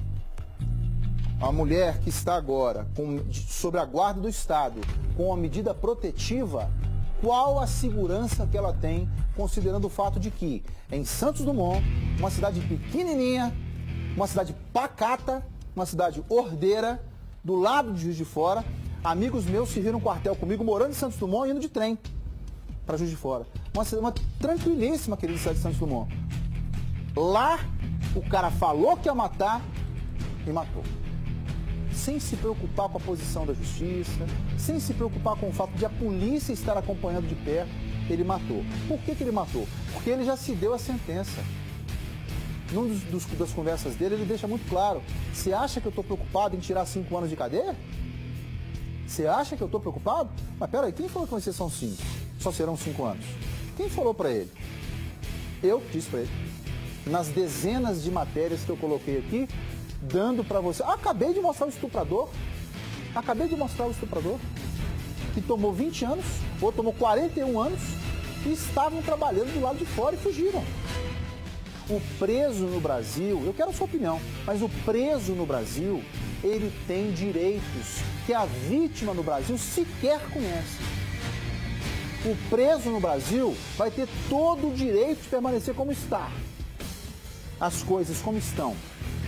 A mulher que está agora com, sob a guarda do Estado, com a medida protetiva, qual a segurança que ela tem, considerando o fato de que em Santos Dumont, uma cidade pequenininha, uma cidade pacata, uma cidade ordeira, do lado de Juiz de Fora, amigos meus serviram um quartel comigo, morando em Santos Dumont, indo de trem para Juiz de Fora. Uma, uma tranquilíssima, querida cidade de Santos Dumont. Lá, o cara falou que ia matar e matou. Sem se preocupar com a posição da justiça, sem se preocupar com o fato de a polícia estar acompanhando de perto, ele matou. Por que que ele matou? Porque ele já se deu a sentença. Num dos, dos, das conversas dele, ele deixa muito claro. Você acha que eu estou preocupado em tirar cinco anos de cadeia? Você acha que eu estou preocupado? Mas peraí, quem falou que vai ser são cinco? Só serão cinco anos. Quem falou para ele? Eu disse para ele. Nas dezenas de matérias que eu coloquei aqui, dando para você. Ah, acabei de mostrar o estuprador. Acabei de mostrar o estuprador. Que tomou vinte anos, ou tomou quarenta e um anos, e estavam trabalhando do lado de fora e fugiram. O preso no Brasil, eu quero a sua opinião, mas o preso no Brasil, ele tem direitos que a vítima no Brasil sequer conhece. O preso no Brasil vai ter todo o direito de permanecer como está. As coisas como estão.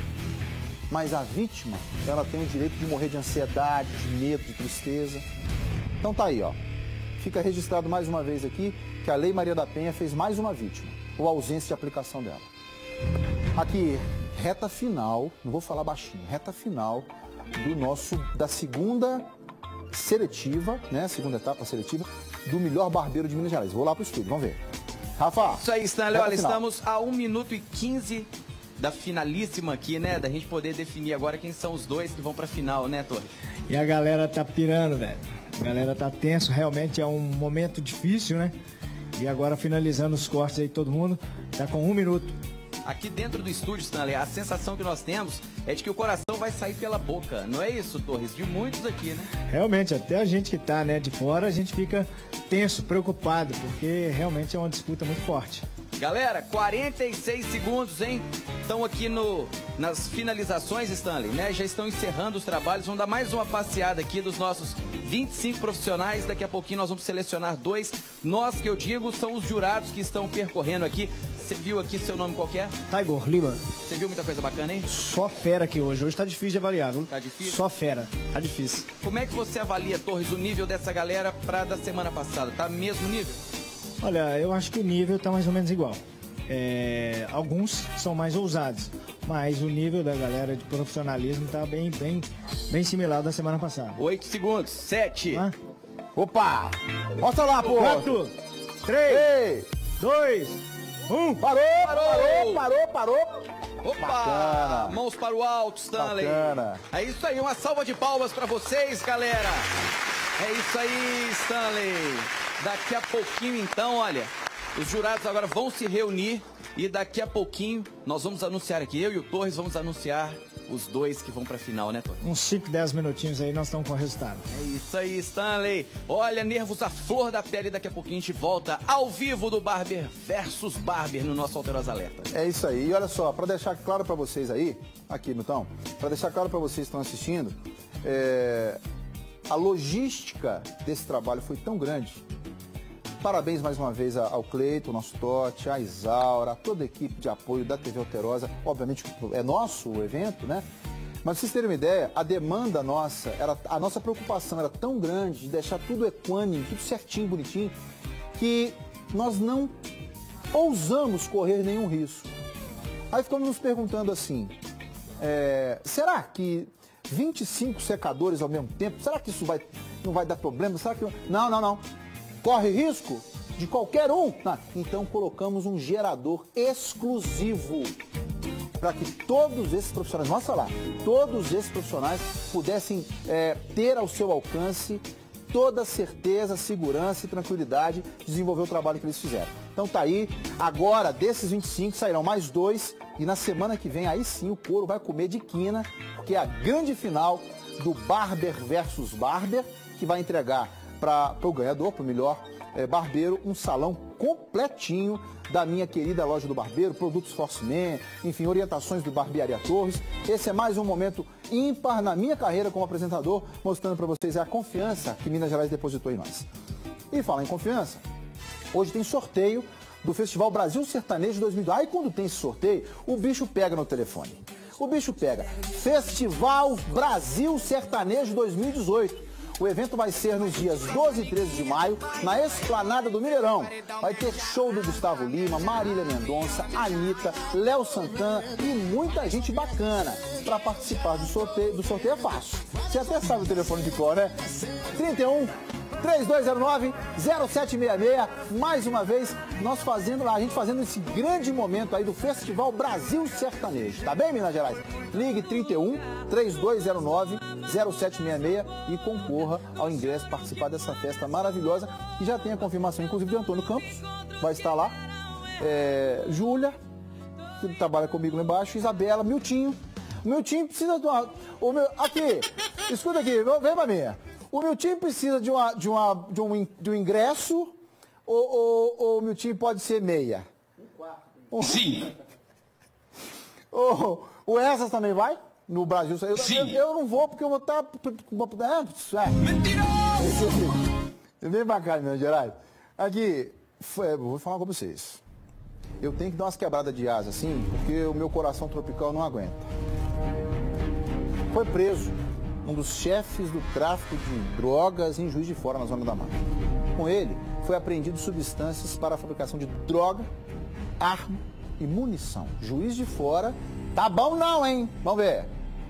Mas a vítima, ela tem o direito de morrer de ansiedade, de medo, de tristeza. Então tá aí, ó. Fica registrado mais uma vez aqui que a Lei Maria da Penha fez mais uma vítima, ou ausência de aplicação dela. Aqui, reta final, não vou falar baixinho, reta final do nosso, da segunda seletiva, né, segunda etapa seletiva, do melhor barbeiro de Minas Gerais. Vou lá pro estúdio, vamos ver. Rafa. Isso aí, Stanley, olha, final. Estamos a um minuto e quinze da finalíssima aqui, né, da gente poder definir agora quem são os dois que vão pra final, né, Torres? E a galera tá pirando, velho. A galera tá tenso, realmente é um momento difícil, né? E agora finalizando os cortes aí, todo mundo tá com um minuto. Aqui dentro do estúdio, Stanley, a sensação que nós temos é de que o coração vai sair pela boca. Não é isso, Torres? De muitos aqui, né? Realmente, até a gente que tá, né, de fora, a gente fica tenso, preocupado, porque realmente é uma disputa muito forte. Galera, quarenta e seis segundos, hein? Estão aqui no, nas finalizações, Stanley, né? Já estão encerrando os trabalhos. Vamos dar mais uma passeada aqui dos nossos vinte e cinco profissionais. Daqui a pouquinho nós vamos selecionar dois. Nós, que eu digo, são os jurados que estão percorrendo aqui. Você viu aqui seu nome qualquer? Taigor Lima. Você viu muita coisa bacana, hein? Só fera aqui hoje. Hoje tá difícil de avaliar, viu? Tá difícil? Só fera. Tá difícil. Como é que você avalia, Torres, o nível dessa galera pra da semana passada? Tá mesmo nível? Olha, eu acho que o nível tá mais ou menos igual. É, alguns são mais ousados, mas o nível da galera de profissionalismo tá bem, bem, bem similar da semana passada. Oito segundos, sete. Ah? Opa! Mostra lá, pô! Quatro, três, dois, um. Parou, parou, parou, parou. Opa! Bacana. Mãos para o alto, Stanley. Bacana. É isso aí, uma salva de palmas para vocês, galera. É isso aí, Stanley. Daqui a pouquinho, então, olha, os jurados agora vão se reunir e daqui a pouquinho nós vamos anunciar aqui, eu e o Torres vamos anunciar os dois que vão pra final, né, Torres? Uns cinco, dez minutinhos aí nós estamos com o resultado. É isso aí, Stanley. Olha, nervos à flor da pele, daqui a pouquinho a gente volta ao vivo do Barber versus Barber no nosso Alterosa Alerta. É isso aí. E olha só, para deixar claro para vocês aí, aqui, Milton, para deixar claro para vocês que estão assistindo, é... a logística desse trabalho foi tão grande. Parabéns mais uma vez ao Cleiton, nosso Totti, a Isaura, a toda a equipe de apoio da T V Alterosa. Obviamente é nosso o evento, né? Mas pra vocês terem uma ideia, a demanda nossa, era, a nossa preocupação era tão grande de deixar tudo equânime, tudo certinho, bonitinho, que nós não ousamos correr nenhum risco. Aí ficamos nos perguntando assim, é, será que vinte e cinco secadores ao mesmo tempo, será que isso vai, não vai dar problema? Será que... Não, não, não. Corre risco de qualquer um. Não. Então colocamos um gerador exclusivo para que todos esses profissionais, mostra lá, todos esses profissionais pudessem é, ter ao seu alcance toda a certeza, segurança e tranquilidade de desenvolver o trabalho que eles fizeram. Então tá aí, agora desses vinte e cinco sairão mais dois e na semana que vem aí sim o couro vai comer de quina, porque é a grande final do Barber versus Barber, que vai entregar para o ganhador, para o melhor é, barbeiro, um salão completinho da minha querida Loja do Barbeiro, produtos Force Man, enfim, orientações do Barbearia Torres. Esse é mais um momento ímpar na minha carreira como apresentador, mostrando para vocês a confiança que Minas Gerais depositou em nós. E falar em confiança, hoje tem sorteio do Festival Brasil Sertanejo dois mil e doze. Aí quando tem esse sorteio, o bicho pega no telefone. O bicho pega. Festival Brasil Sertanejo dois mil e dezoito. O evento vai ser nos dias doze e treze de maio, na Esplanada do Mineirão. Vai ter show do Gustavo Lima, Marília Mendonça, Anitta, Léo Santana e muita gente bacana. Para participar do sorteio, do sorteio é fácil. Você até sabe o telefone de cor, né? trinta e um, três dois zero nove, zero sete seis seis. Mais uma vez, nós fazendo, a gente fazendo esse grande momento aí do Festival Brasil Sertanejo. Tá bem, Minas Gerais? Ligue trinta e um, três dois zero nove, zero sete seis seis e concorra ao ingresso, participar dessa festa maravilhosa. E já tem a confirmação, inclusive, de Antônio Campos, vai estar lá. É, Júlia, que trabalha comigo lá embaixo, Isabela, Miltinho. O Miltinho precisa de uma... O meu, aqui, escuta aqui, vem pra mim. O Miltinho precisa de, uma, de, uma, de, um, de um ingresso ou, ou, ou o Miltinho pode ser meia? Um Sim. O, o Essas também vai? No Brasil? Eu, Sim. Eu, eu não vou porque eu vou estar... É, Mentiroso! Vem pra cá, Minas Gerais. Aqui, foi, vou falar com vocês. Eu tenho que dar umas quebradas de asa assim, porque o meu coração tropical não aguenta. Foi preso um dos chefes do tráfico de drogas em Juiz de Fora, na Zona da Mata. Com ele, foi apreendido substâncias para a fabricação de droga, arma e munição. Juiz de Fora, tá bom não, hein? Vamos ver.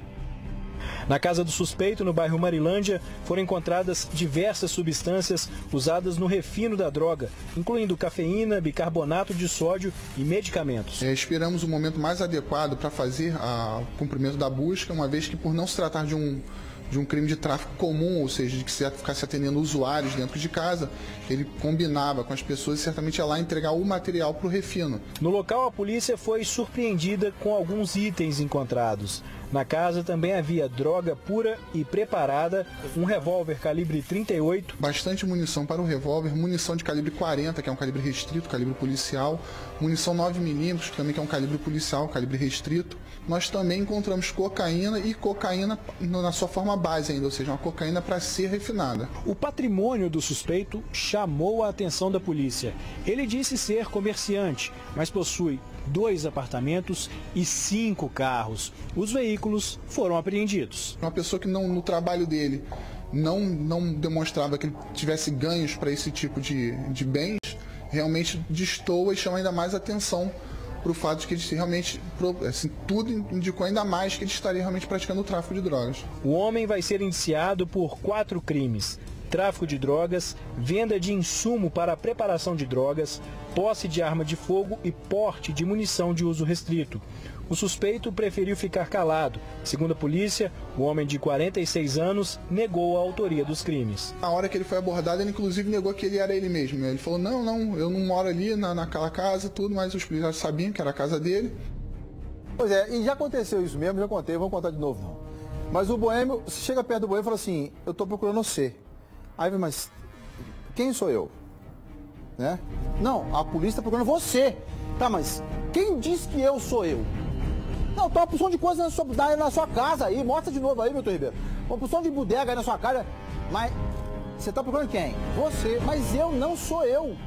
Na casa do suspeito, no bairro Marilândia, foram encontradas diversas substâncias usadas no refino da droga, incluindo cafeína, bicarbonato de sódio e medicamentos. É, esperamos o momento mais adequado para fazer a, o cumprimento da busca, uma vez que, por não se tratar de um, de um crime de tráfico comum, ou seja, de que se ficasse atendendo usuários dentro de casa, ele combinava com as pessoas e certamente ia lá entregar o material para o refino. No local, a polícia foi surpreendida com alguns itens encontrados. Na casa também havia droga pura e preparada, um revólver calibre trinta e oito. Bastante munição para o revólver, munição de calibre quarenta, que é um calibre restrito, calibre policial, munição nove milímetros, que também que é um calibre policial, calibre restrito. Nós também encontramos cocaína e cocaína na sua forma base ainda, ou seja, uma cocaína para ser refinada. O patrimônio do suspeito chamou a atenção da polícia. Ele disse ser comerciante, mas possui dois apartamentos e cinco carros. Os veículos foram apreendidos. Uma pessoa que não, no trabalho dele não, não demonstrava que ele tivesse ganhos para esse tipo de, de bens, realmente destoa e chama ainda mais atenção para o fato de que ele realmente, assim, tudo indicou ainda mais que ele estaria realmente praticando o tráfico de drogas. O homem vai ser indiciado por quatro crimes: tráfico de drogas, venda de insumo para a preparação de drogas, posse de arma de fogo e porte de munição de uso restrito. O suspeito preferiu ficar calado. Segundo a polícia, o homem de quarenta e seis anos negou a autoria dos crimes. Na hora que ele foi abordado, ele inclusive negou que ele era ele mesmo. Ele falou, não, não, eu não moro ali na, naquela casa, tudo, mas os policiais sabiam que era a casa dele. Pois é, e já aconteceu isso mesmo, já contei, vou contar de novo não. Mas o boêmio, você chega perto do boêmio e fala assim, eu tô procurando você. Aí, mas quem sou eu? Né? Não, a polícia tá procurando você. Tá, mas quem diz que eu sou eu? Não, tem uma porção de coisa na sua, na sua casa aí, mostra de novo aí, Milton Ribeiro. Uma porção de bodega aí na sua casa, mas você tá procurando quem? Você, mas eu não sou eu.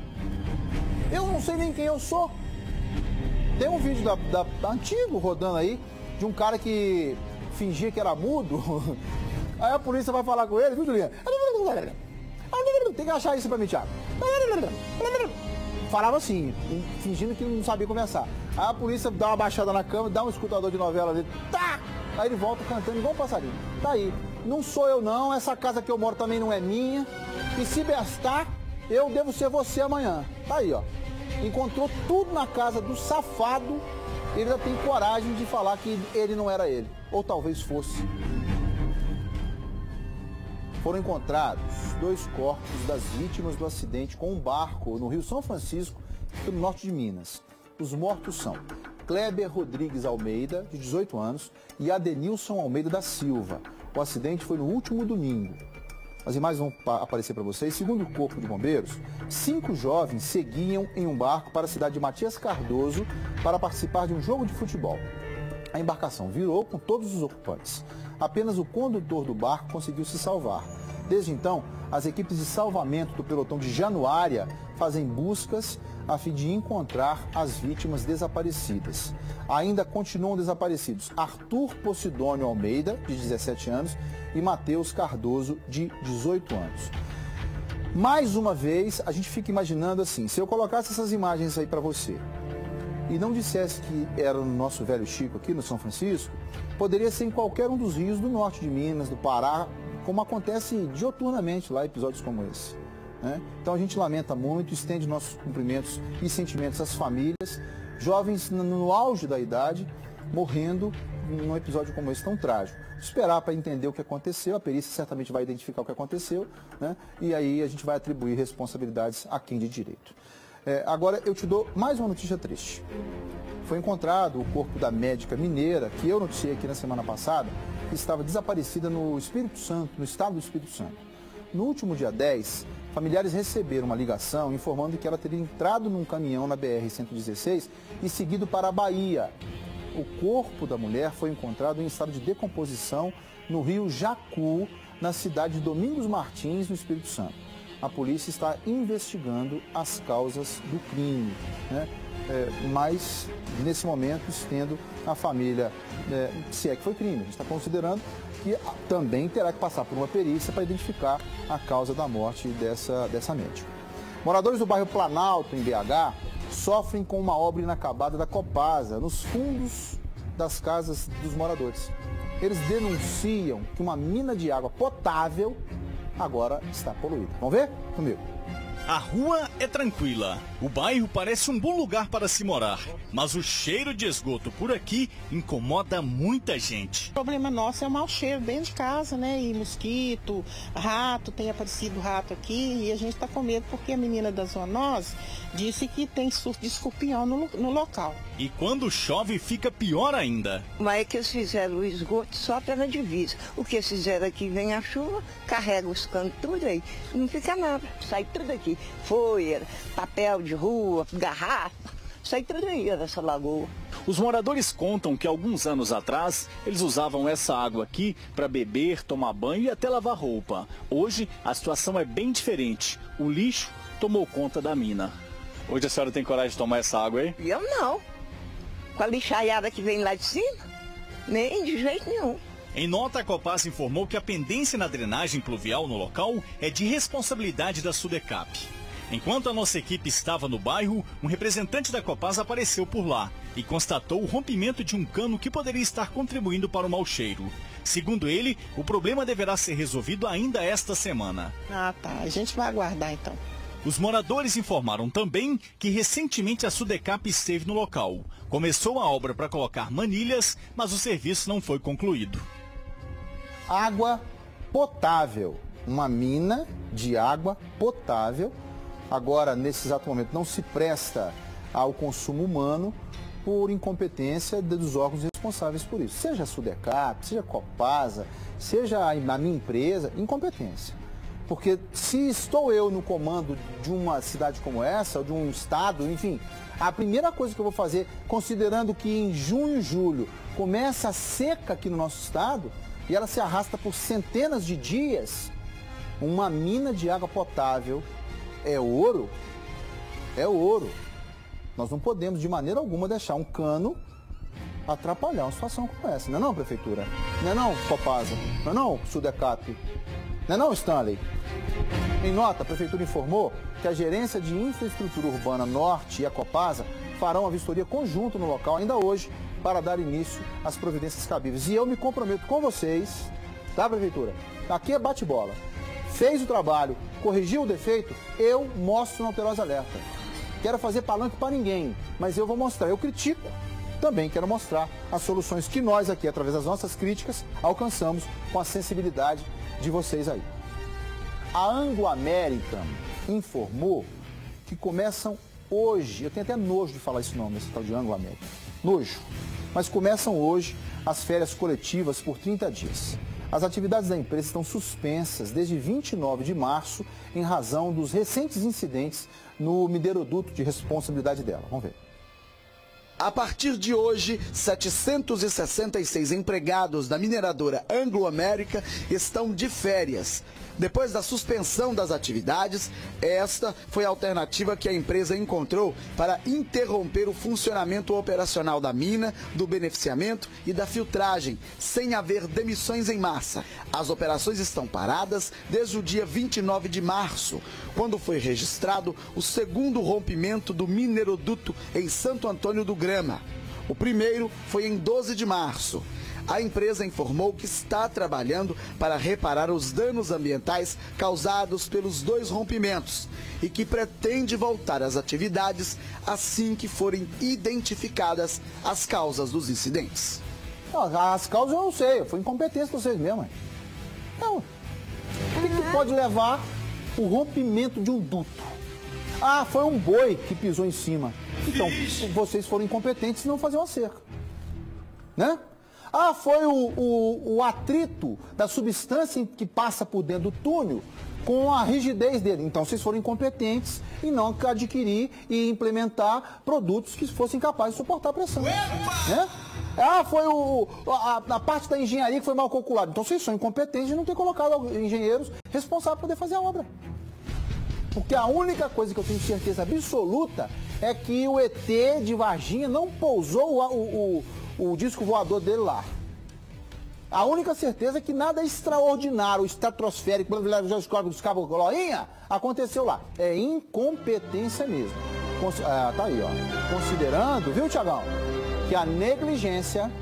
Eu não sei nem quem eu sou. Tem um vídeo da, da, da antigo rodando aí, de um cara que fingia que era mudo. Aí a polícia vai falar com ele, viu, Juliana? Tem que achar isso pra mim, Thiago. Falava assim, fingindo que não sabia conversar. Aí a polícia dá uma baixada na cama, dá um escutador de novela ali, tá! Aí ele volta cantando igual um passarinho. Tá aí, não sou eu não, essa casa que eu moro também não é minha. E se bestar, eu devo ser você amanhã. Tá aí, ó. Encontrou tudo na casa do safado, ele ainda tem coragem de falar que ele não era ele. Ou talvez fosse. Foram encontrados dois corpos das vítimas do acidente com um barco no Rio São Francisco, no norte de Minas. Os mortos são Kleber Rodrigues Almeida, de dezoito anos, e Adenilson Almeida da Silva. O acidente foi no último domingo. as imagens vão aparecer para vocês. Segundo o Corpo de Bombeiros, cinco jovens seguiam em um barco para a cidade de Matias Cardoso para participar de um jogo de futebol. A embarcação virou com todos os ocupantes. Apenas o condutor do barco conseguiu se salvar. Desde então, as equipes de salvamento do pelotão de Januária fazem buscas a fim de encontrar as vítimas desaparecidas. Ainda continuam desaparecidos Arthur Posidônio Almeida, de dezessete anos, e Matheus Cardoso, de dezoito anos. Mais uma vez, a gente fica imaginando assim, se eu colocasse essas imagens aí para você e não dissesse que era no nosso velho Chico aqui no São Francisco, poderia ser em qualquer um dos rios do norte de Minas, do Pará, como acontece dioturnamente lá, episódios como esse. Né? Então a gente lamenta muito, estende nossos cumprimentos e sentimentos às famílias, jovens no, no auge da idade, morrendo num episódio como esse tão trágico. Esperar para entender o que aconteceu, a perícia certamente vai identificar o que aconteceu, né? E aí a gente vai atribuir responsabilidades a quem de direito. É, agora eu te dou mais uma notícia triste. Foi encontrado o corpo da médica mineira, que eu noticiei aqui na semana passada, que estava desaparecida no Espírito Santo, no estado do Espírito Santo. No último dia dez, familiares receberam uma ligação informando que ela teria entrado num caminhão na B R cento e dezesseis e seguido para a Bahia. O corpo da mulher foi encontrado em estado de decomposição no rio Jacu, na cidade de Domingos Martins, no Espírito Santo. A polícia está investigando as causas do crime, né? É, mas, nesse momento, estendo a família, é, se é que foi crime, a gente está considerando que também terá que passar por uma perícia para identificar a causa da morte dessa, dessa médica. Moradores do bairro Planalto, em B H, sofrem com uma obra inacabada da Copasa, nos fundos das casas dos moradores. Eles denunciam que uma mina de água potável agora está poluída. Vamos ver? Comigo. A rua é tranquila, o bairro parece um bom lugar para se morar, mas o cheiro de esgoto por aqui incomoda muita gente. O problema nosso é o mau cheiro dentro de casa, né? E mosquito, rato, tem aparecido rato aqui e a gente está com medo porque a menina da zoonose disse que tem surto de escorpião no, no local. E quando chove fica pior ainda. Mas é que eles fizeram o esgoto só pela divisa. O que eles fizeram aqui, vem a chuva, carrega os canos tudo aí, não fica nada, sai tudo aqui. Folha, papel de rua, garrafa, sai tudo aí nessa lagoa. Os moradores contam que alguns anos atrás eles usavam essa água aqui para beber, tomar banho e até lavar roupa. Hoje a situação é bem diferente. O lixo tomou conta da mina. Hoje a senhora tem coragem de tomar essa água aí? Eu não. Com a lixaiada que vem lá de cima, nem de jeito nenhum. Em nota, a Copasa informou que a pendência na drenagem pluvial no local é de responsabilidade da Sudecap. Enquanto a nossa equipe estava no bairro, um representante da Copasa apareceu por lá e constatou o rompimento de um cano que poderia estar contribuindo para o mau cheiro. Segundo ele, o problema deverá ser resolvido ainda esta semana. Ah, tá. A gente vai aguardar então. Os moradores informaram também que recentemente a Sudecap esteve no local. Começou a obra para colocar manilhas, mas o serviço não foi concluído. Água potável, uma mina de água potável, agora nesse exato momento não se presta ao consumo humano por incompetência dos órgãos responsáveis por isso. Seja a Sudecap, seja a Copasa, seja a minha empresa, incompetência. Porque se estou eu no comando de uma cidade como essa, de um estado, enfim, a primeira coisa que eu vou fazer, considerando que em junho e julho começa a seca aqui no nosso estado, e ela se arrasta por centenas de dias, uma mina de água potável é ouro, é ouro. Nós não podemos de maneira alguma deixar um cano atrapalhar uma situação como essa. Não é não, Prefeitura? Não é não, Copasa? Não é não, Sudecap? Não é não, Stanley? Em nota, a Prefeitura informou que a Gerência de Infraestrutura Urbana Norte e a Copasa farão a vistoria conjunta no local ainda hoje para dar início às providências cabíveis. E eu me comprometo com vocês, tá, Prefeitura? Aqui é bate-bola. Fez o trabalho, corrigiu o defeito, eu mostro no Alterosa Alerta. Quero fazer palanque para ninguém, mas eu vou mostrar. Eu critico, também quero mostrar as soluções que nós aqui, através das nossas críticas, alcançamos com a sensibilidade de vocês aí. A Anglo American informou que começam hoje, eu tenho até nojo de falar esse nome, esse tal de Anglo American, nojo, mas começam hoje as férias coletivas por trinta dias. As atividades da empresa estão suspensas desde vinte e nove de março em razão dos recentes incidentes no mineroduto de responsabilidade dela. Vamos ver. A partir de hoje, setecentos e sessenta e seis empregados da mineradora Anglo-América estão de férias. Depois da suspensão das atividades, esta foi a alternativa que a empresa encontrou para interromper o funcionamento operacional da mina, do beneficiamento e da filtragem, sem haver demissões em massa. As operações estão paradas desde o dia vinte e nove de março, quando foi registrado o segundo rompimento do mineroduto em Santo Antônio do Grama. O primeiro foi em doze de março. A empresa informou que está trabalhando para reparar os danos ambientais causados pelos dois rompimentos e que pretende voltar às atividades assim que forem identificadas as causas dos incidentes. As causas eu não sei, foi incompetência de vocês mesmo. Não. O que, que pode levar o rompimento de um duto? Ah, foi um boi que pisou em cima. Então, vocês foram incompetentes e não faziam a cerca. Né? Ah, foi o, o, o atrito da substância que passa por dentro do túnel com a rigidez dele. Então, vocês foram incompetentes em não adquirir e implementar produtos que fossem capazes de suportar a pressão. Né? Ah, foi o, a, a parte da engenharia que foi mal calculada. Então, vocês são incompetentes de não ter colocado engenheiros responsáveis para poder fazer a obra. Porque a única coisa que eu tenho certeza absoluta é que o E T de Varginha não pousou o, o, o, o disco voador dele lá. A única certeza é que nada extraordinário, estratosférico, os cabos glorinha, aconteceu lá. É incompetência mesmo. Consi ah, tá aí, ó. Considerando, viu, Tiagão, que a negligência,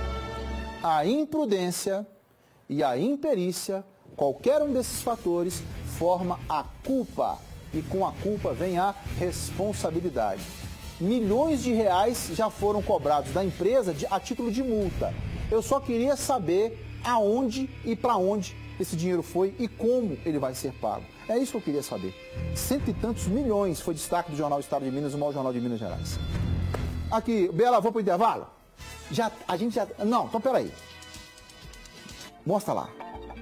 a imprudência e a imperícia, qualquer um desses fatores, forma a culpa. E com a culpa vem a responsabilidade. Milhões de reais já foram cobrados da empresa de, a título de multa. Eu só queria saber aonde e para onde esse dinheiro foi e como ele vai ser pago. É isso que eu queria saber. Cento e tantos milhões foi destaque do Jornal Estado de Minas, o maior jornal de Minas Gerais. Aqui, Bela, vou para o intervalo? Já, a gente já... Não, então peraí. Mostra lá.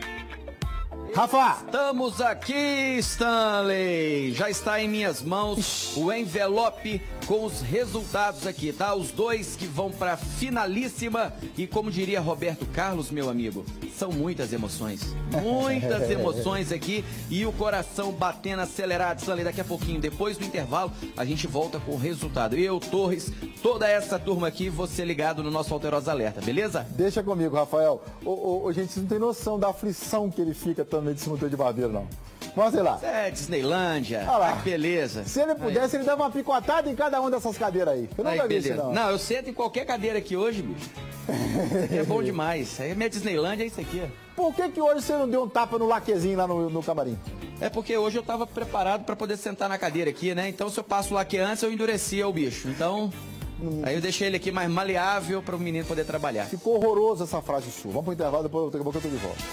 Rafa! Estamos aqui, Stanley! Já está em minhas mãos o envelope com os resultados aqui, tá? Os dois que vão para a finalíssima e, como diria Roberto Carlos, meu amigo, são muitas emoções. Muitas emoções aqui e o coração batendo acelerado. Stanley, daqui a pouquinho, depois do intervalo, a gente volta com o resultado. Eu, Torres, toda essa turma aqui, você ligado no nosso Alterosa Alerta, beleza? Deixa comigo, Rafael. Ô, ô, ô, gente, vocês não tem noção da aflição que ele fica também de simulador de barbeiro, não. Mostra lá. É, Disneylândia. Ah lá. Ah, beleza. Se ele pudesse, aí ele dava uma picotada em cada uma dessas cadeiras aí. Eu Aí, nunca vi isso, beleza. não. Não, eu sento em qualquer cadeira aqui hoje, bicho. É bom demais. Aí minha Disneylândia é isso aqui. Por que que hoje você não deu um tapa no laquezinho lá no, no camarim? É porque hoje eu tava preparado pra poder sentar na cadeira aqui, né? Então se eu passo o laque antes, eu endurecia o bicho. Então, hum. aí eu deixei ele aqui mais maleável para o menino poder trabalhar. Ficou horroroso essa frase sua. Vamos pro intervalo, depois daqui a pouco eu tô de volta.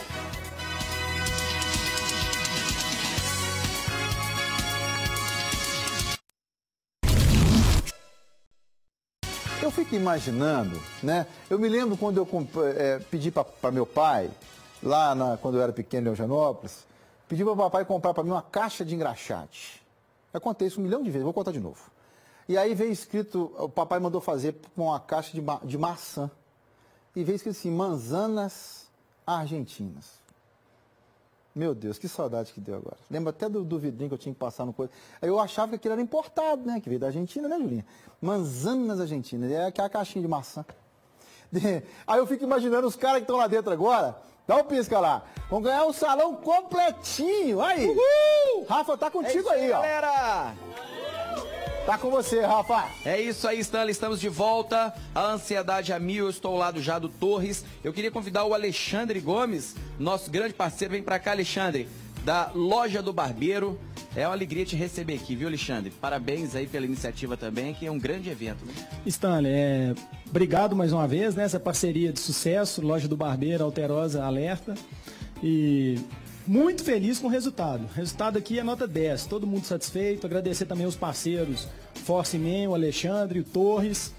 Eu fico imaginando, né? Eu me lembro quando eu é, pedi para meu pai, lá na, quando eu era pequeno em Eugenópolis, pedi para o papai comprar para mim uma caixa de engraxate. Eu contei isso um milhão de vezes, vou contar de novo. E aí veio escrito, o papai mandou fazer com uma caixa de, ma de maçã. E veio escrito assim, manzanas argentinas. Meu Deus, que saudade que deu agora. Lembra até do, do vidrinho que eu tinha que passar no coisa. Aí eu achava que aquilo era importado, né? Que veio da Argentina, né, Julinha? Manzanas argentinas, é aquela caixinha de maçã. Aí eu fico imaginando os caras que estão lá dentro agora, dá um pisca lá, vão ganhar o salão completinho. Aí, Uhul! Rafa, tá contigo é aí, ó. Galera! Tá com você, Rafa. É isso aí, Stanley, estamos de volta. A ansiedade a mil, eu estou ao lado já do Torres. Eu queria convidar o Alexandre Gomes, nosso grande parceiro. Vem pra cá, Alexandre, da Loja do Barbeiro. É uma alegria te receber aqui, viu, Alexandre? Parabéns aí pela iniciativa também, que é um grande evento. Né? Stanley, é... obrigado mais uma vez, né? Essa parceria de sucesso, Loja do Barbeiro, Alterosa Alerta. E... muito feliz com o resultado. O resultado aqui é nota dez, todo mundo satisfeito. Agradecer também aos parceiros Force Man, o Alexandre, o Torres.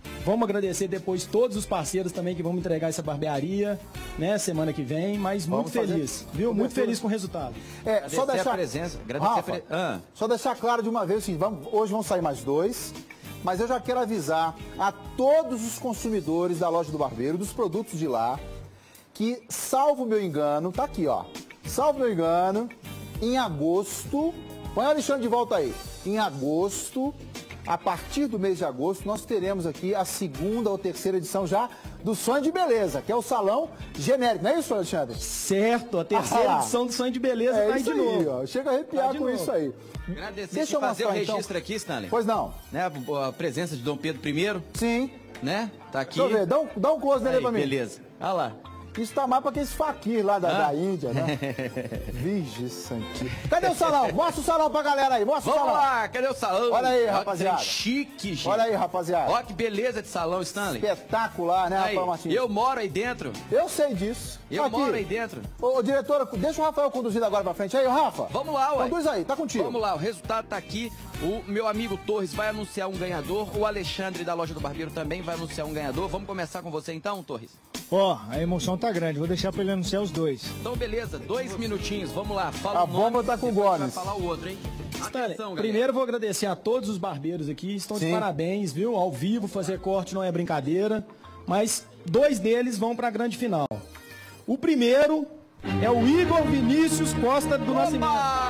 Vamos agradecer depois todos os parceiros também que vão me entregar essa barbearia, né, semana que vem, mas muito Vamos feliz, fazer... viu? Muito feliz com o resultado. É, Agradecer só deixar a presença, agradecer Rafa, a pre... ah. só deixar claro de uma vez assim, vamos, hoje vão sair mais dois, mas eu já quero avisar a todos os consumidores da Loja do Barbeiro, dos produtos de lá, que, salvo meu engano, tá aqui, ó, salvo meu engano, em agosto, põe o Alexandre de volta aí, em agosto, a partir do mês de agosto, nós teremos aqui a segunda ou terceira edição já do Sonho de Beleza, que é o salão genérico, não é isso, Alexandre? Certo, a terceira Ah, edição do Sonho de Beleza é tá aí isso de aí, novo. ó, chega a arrepiar Tá de com novo. isso aí. Agradecer Deixa e eu fazer mostrar, o registro então. aqui, Stanley. Pois não. Né, a presença de Dom Pedro primeiro. Sim. Né? Tá aqui. Deixa eu ver, dá um, dá um close nele Aí, pra mim. beleza. Olha lá. Isso tá mais pra aqueles faquir lá da, Ah. da Índia, né? Virgem Santinha. Cadê o salão? Mostra o salão pra galera aí, mostra Vamos o salão. lá, cadê o salão? Olha aí, Ó, que rapaziada. trem chique, gente. Olha aí, rapaziada. Ó que beleza de salão, Stanley. Espetacular, né, Aí, Rafael Martins? eu moro aí dentro. Eu sei disso. Eu Aqui. moro aí dentro. Ô, ô, diretora, deixa o Rafael conduzir agora pra frente. Aí, ô, Rafa. Vamos lá, ué. Conduz aí, tá contigo. Vamos lá, o resultado tá aqui. O meu amigo Torres vai anunciar um ganhador. O Alexandre da Loja do Barbeiro também vai anunciar um ganhador. Vamos começar com você então, Torres? Ó, a emoção tá grande, vou deixar pra ele anunciar os dois. Então, beleza, dois minutinhos, vamos lá. Fala A o nome, bomba tá com o depois Gomes. vai falar o outro, hein? Stanley, Atenção, galera. primeiro vou agradecer a todos os barbeiros aqui, estão de Sim. parabéns, viu? Ao vivo, fazer corte não é brincadeira, mas dois deles vão para a grande final. O primeiro é o Igor Vinícius Costa do Nascimento.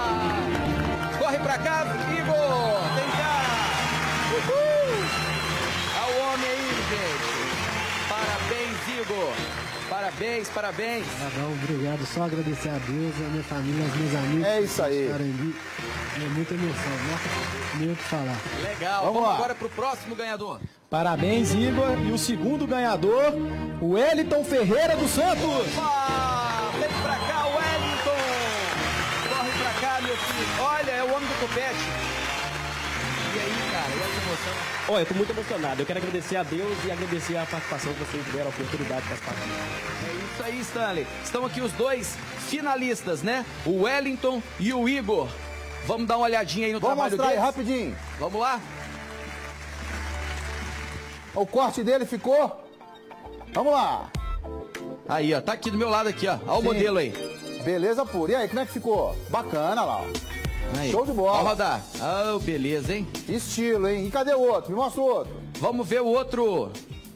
Corre pra cá, Igor! Vem cá! Uhul! Olha o homem aí, gente! Parabéns, Igor! Parabéns, parabéns! Ah, não, obrigado, só agradecer a Deus, a minha família, aos meus amigos. É isso aí. Carambi. É muita emoção, não nem o que falar. Legal, Vamos vamos, lá. agora pro próximo ganhador. Parabéns, Igor. E o segundo ganhador, o Wellington Ferreira dos Santos. Opa! Vem pra cá, Wellington! Corre pra cá, meu filho. Olha, é o homem do copete. E aí, cara, e essa emoção? Olha, eu tô muito emocionado. Eu quero agradecer a Deus e agradecer a participação que vocês tiveram, a oportunidade de participar. É isso aí, Stanley. Estão aqui os dois finalistas, né? O Wellington e o Igor. Vamos dar uma olhadinha aí no Vamos trabalho mostrar aí, deles? rapidinho. Vamos lá? O corte dele ficou... Vamos lá. Aí, ó. Tá aqui do meu lado aqui, ó. Olha o Sim. modelo aí. Beleza pura. E aí, como é que ficou? Bacana lá, ó. Aí. Show de bola. Vamos rodar. Oh, beleza, hein? Estilo, hein? E cadê o outro? Me mostra o outro. Vamos ver o outro.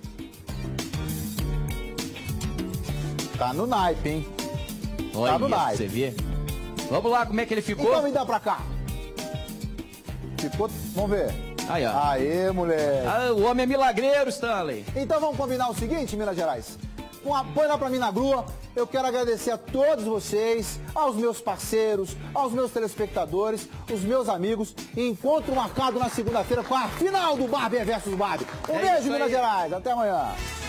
Tá no naipe, hein? Olha, Tá no naipe. você vê. Vamos lá, como é que ele ficou? Então me dá pra cá. Ficou... Vamos ver. Aí, ó. Aê, moleque. Ah, o homem é milagreiro, Stanley. Então vamos combinar o seguinte, Minas Gerais. Um apoio lá pra mim na grua. Eu quero agradecer a todos vocês, aos meus parceiros, aos meus telespectadores, os meus amigos. Encontro marcado na segunda-feira com a final do Barbie versus Barbie. Um É beijo, isso Minas aí. Gerais. Até amanhã.